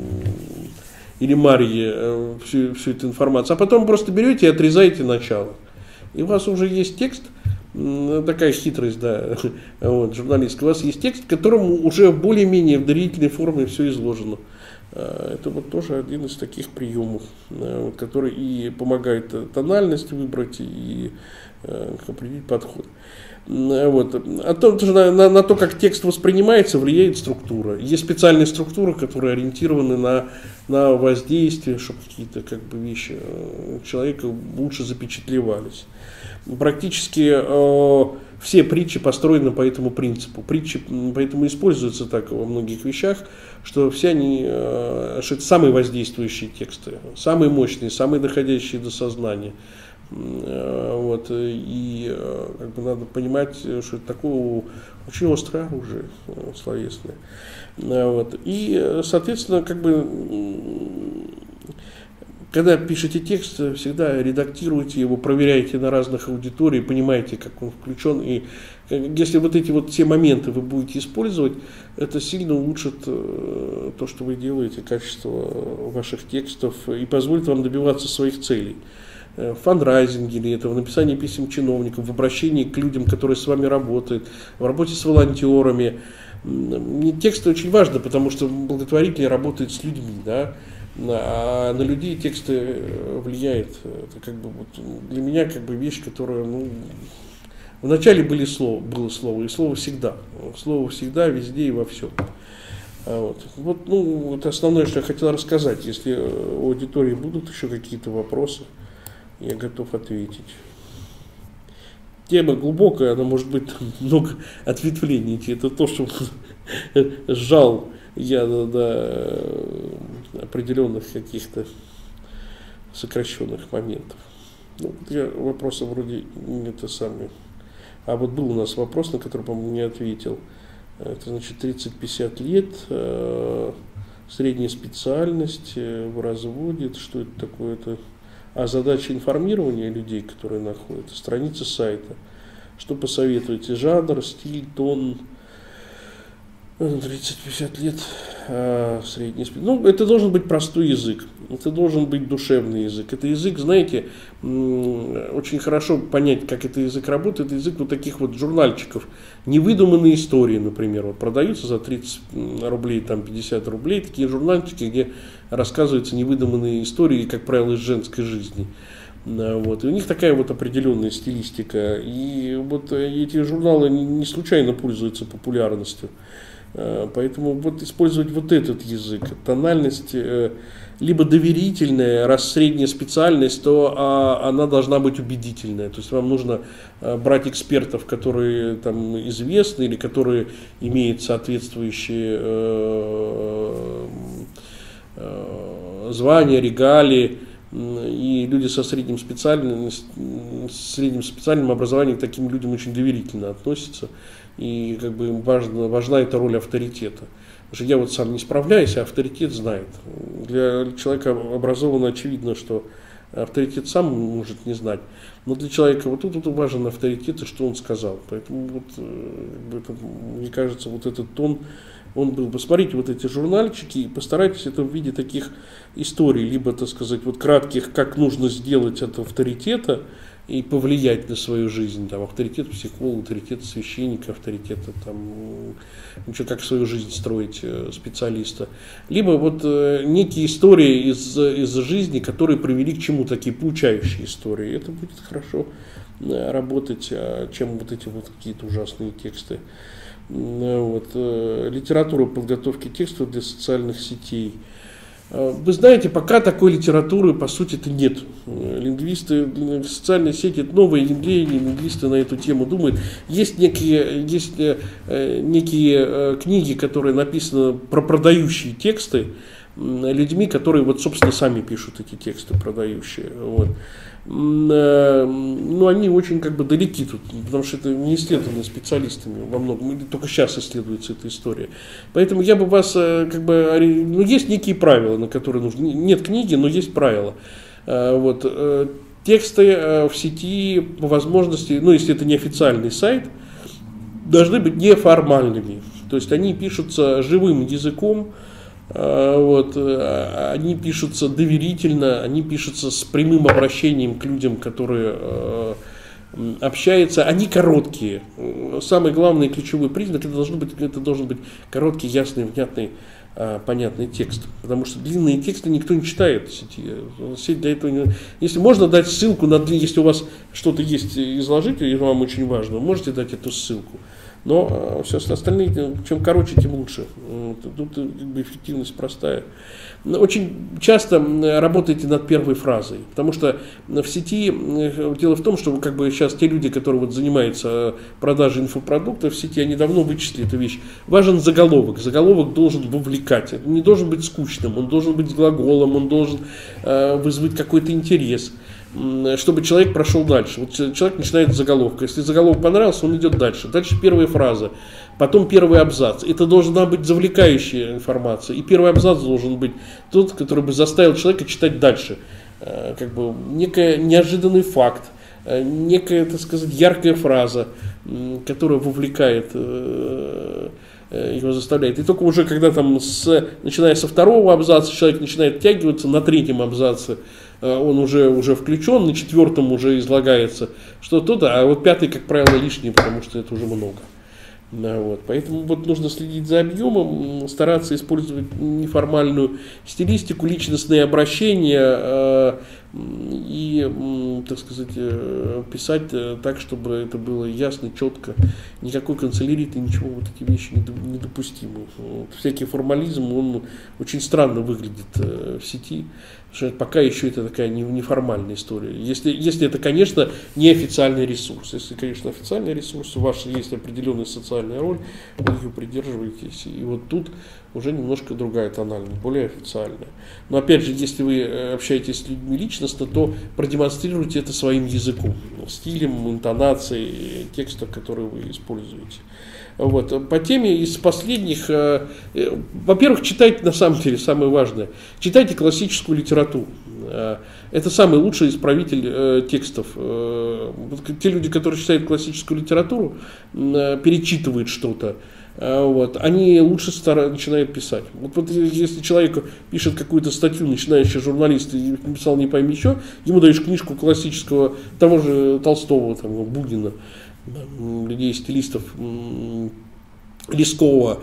или Марье, всю эту информацию, а потом просто берете и отрезаете начало. И у вас уже есть текст, такая хитрость, да, вот, журналистская, у вас есть текст, в котором уже более-менее в доверительной форме все изложено. Это вот тоже один из таких приемов, который и помогает тональность выбрать, и определить подход. Вот. А на то, как текст воспринимается, влияет структура. Есть специальные структуры, которые ориентированы на воздействие, чтобы какие-то как бы вещи человека лучше запечатлевались. Практически все притчи построены по этому принципу. Притчи поэтому используются так во многих вещах, что все они, что это самые воздействующие тексты, самые мощные, самые доходящие до сознания. Вот, и как бы надо понимать, что это такое очень острое оружие словесное. Вот, и, соответственно, как бы, когда пишете текст, всегда редактируйте его, проверяйте на разных аудиториях, понимаете, как он включен. И если вот эти вот все моменты вы будете использовать, это сильно улучшит то, что вы делаете, качество ваших текстов и позволит вам добиваться своих целей. В фандрайзинге или это, в написании писем чиновникам, в обращении к людям, которые с вами работают, в работе с волонтерами. Тексты очень важны, потому что благотворители работают с людьми, да, а на людей тексты влияют. Это как бы вот для меня как бы вещь, которая, вначале было слово, и слово всегда. Слово всегда, везде и во всем. Вот основное, что я хотел рассказать. Если у аудитории будут еще какие-то вопросы, я готов ответить. Тема глубокая, она может быть много ответвлений. Это то, что сжал я до определенных каких-то сокращенных моментов. Вопросы вроде это самое. А вот был у нас вопрос, на который, по-моему, не ответил. Это значит 30-50 лет, средняя специальность в разводе. Что это такое? Задача информирования людей, которые находятся, страница сайта. Что посоветуете? Жанр, стиль, тон. 30-50 лет, средний специальность. Это должен быть простой язык. Это должен быть душевный язык. Это язык, знаете, очень хорошо понять, как этот язык работает. Это язык вот таких вот журнальчиков. Невыдуманные истории, например, вот продаются за 30 рублей, там 50 рублей. Такие журнальчики, где рассказываются невыдуманные истории, как правило, из женской жизни. Вот. И у них такая вот определенная стилистика. И вот эти журналы не случайно пользуются популярностью. Поэтому вот использовать вот этот язык, тональность либо доверительная, раз средняя специальность, то она должна быть убедительная. То есть вам нужно брать экспертов, которые там известны или которые имеют соответствующие звания, регалии, И люди со средним специальным образованием к таким людям очень доверительно относятся. И как бы им важна эта роль авторитета. Потому что я вот сам не справляюсь, а авторитет знает. Для человека образованного очевидно, что авторитет сам может не знать. Но для человека вот тут важен авторитет и что он сказал. Поэтому вот, мне кажется, вот этот тон, он был. Посмотрите вот эти журнальчики и постарайтесь это в виде таких историй, либо, так сказать, вот кратких, как нужно сделать от авторитета и повлиять на свою жизнь. Там, авторитет психолога, авторитет священника, авторитет там, как свою жизнь строить специалиста. Либо вот некие истории из жизни, которые привели к чему, такие получающие истории. Это будет хорошо работать, чем вот эти вот какие-то ужасные тексты. Вот. Литература подготовки текстов для социальных сетей. Вы знаете, пока такой литературы, по сути-то, нет. Лингвисты, социальные сети, это новые явления, лингвисты на эту тему думают. Есть некие книги, которые написаны про продающие тексты, людьми, которые, вот, собственно, сами пишут эти тексты продающие. Вот. Но они очень как бы далеки тут, потому что это не исследовано специалистами во многом, только сейчас исследуется эта история. Поэтому я бы вас как бы, ну, есть некие правила, на которые нужно, нет книги, но есть правила. Вот. Тексты в сети по возможности, ну, если это не официальный сайт, должны быть неформальными, то есть они пишутся живым языком. Вот, они пишутся доверительно, они пишутся с прямым обращением к людям, которые общаются, они короткие. Самый главный ключевой признак это должен быть короткий, ясный, внятный, понятный текст. Потому что длинные тексты никто не читает в сети. Сеть для этого не... Если можно дать ссылку на если у вас что-то есть изложить, и вам очень важно, можете дать эту ссылку. Но все остальные, чем короче, тем лучше. Тут эффективность простая. Очень часто работайте над первой фразой, потому что в сети, дело в том, что как бы сейчас те люди, которые вот занимаются продажей инфопродуктов в сети, они давно вычислили эту вещь. Важен заголовок. Заголовок должен вовлекать. Он не должен быть скучным, он должен быть с глаголом, он должен вызвать какой-то интерес, чтобы человек прошел дальше. Вот человек начинает с заголовка. Если заголовок понравился, он идет дальше. Дальше первая фраза, потом первый абзац. Это должна быть завлекающая информация. И первый абзац должен быть тот, который бы заставил человека читать дальше. Как бы некий неожиданный факт, некая, так сказать, яркая фраза, которая вовлекает, его заставляет. И только уже когда там, начиная со второго абзаца, человек начинает втягиваться, на третьем абзаце он уже включен, на четвертом уже излагается что-то, а вот пятый, как правило, лишний, потому что это уже много. Вот. Поэтому вот нужно следить за объемом, стараться использовать неформальную стилистику, личностные обращения и, так сказать, писать так, чтобы это было ясно, четко, никакой канцеляриты, ничего, вот эти вещи недопустимы. Вот. Всякий формализм, он очень странно выглядит в сети. Потому что пока еще это такая неформальная история. Если это, конечно, не официальный ресурс. Если, конечно, официальный ресурс, у вас есть определенная социальная роль, вы ее придерживаетесь. И вот тут уже немножко другая тональность, более официальная. Но опять же, если вы общаетесь с людьми личностно, то продемонстрируйте это своим языком, стилем, интонацией текста, который вы используете. Вот. По теме из последних, во-первых, читайте, на самом деле, самое важное, читайте классическую литературу. Это самый лучший исправитель текстов. Те люди, которые читают классическую литературу, перечитывают что-то, вот, они лучше начинают писать. Вот если человек пишет какую-то статью, начинающий журналист, и написал не пойми что, ему даешь книжку классического, того же Толстого, там, Бунина, людей, стилистов, Лескова.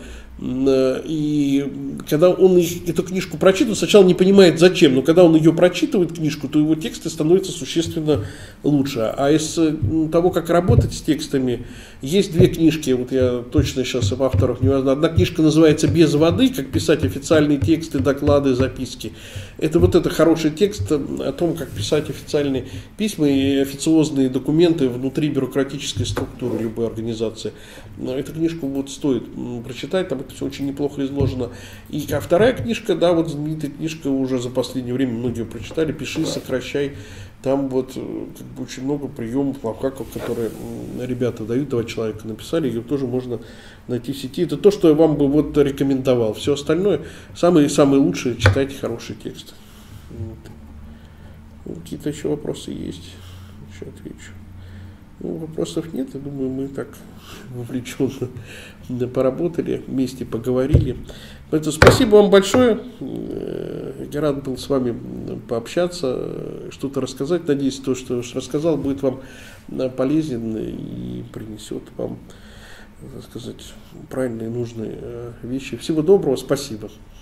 И когда он эту книжку прочитывает, сначала не понимает зачем, но когда он ее прочитывает, книжку, то его тексты становятся существенно лучше. А из того, как работать с текстами, есть две книжки, вот я точно сейчас об авторах не знаю. Одна книжка называется «Без воды. Как писать официальные тексты, доклады, записки». Это вот это хороший текст о том, как писать официальные письма и официозные документы внутри бюрократической структуры любой организации. Эту книжку вот стоит прочитать, там так все очень неплохо изложено. А вторая книжка, да, вот знаменитая книжка, уже за последнее время многие прочитали, «Пиши, сокращай». Там вот как бы очень много приемов, лайфхаков, которые ребята дают, 2 человека написали, ее тоже можно найти в сети. Это то, что я вам бы вот рекомендовал. Все остальное, самые лучшие, читайте хорошие тексты. Вот. Ну, какие-то еще вопросы есть? Еще отвечу. Ну, вопросов нет, я думаю, мы так вовлеченно поработали, вместе поговорили. Поэтому спасибо вам большое. Я рад был с вами пообщаться, что-то рассказать. Надеюсь, то, что я рассказал, будет вам полезен и принесет вам, так сказать, правильные, нужные вещи. Всего доброго, спасибо.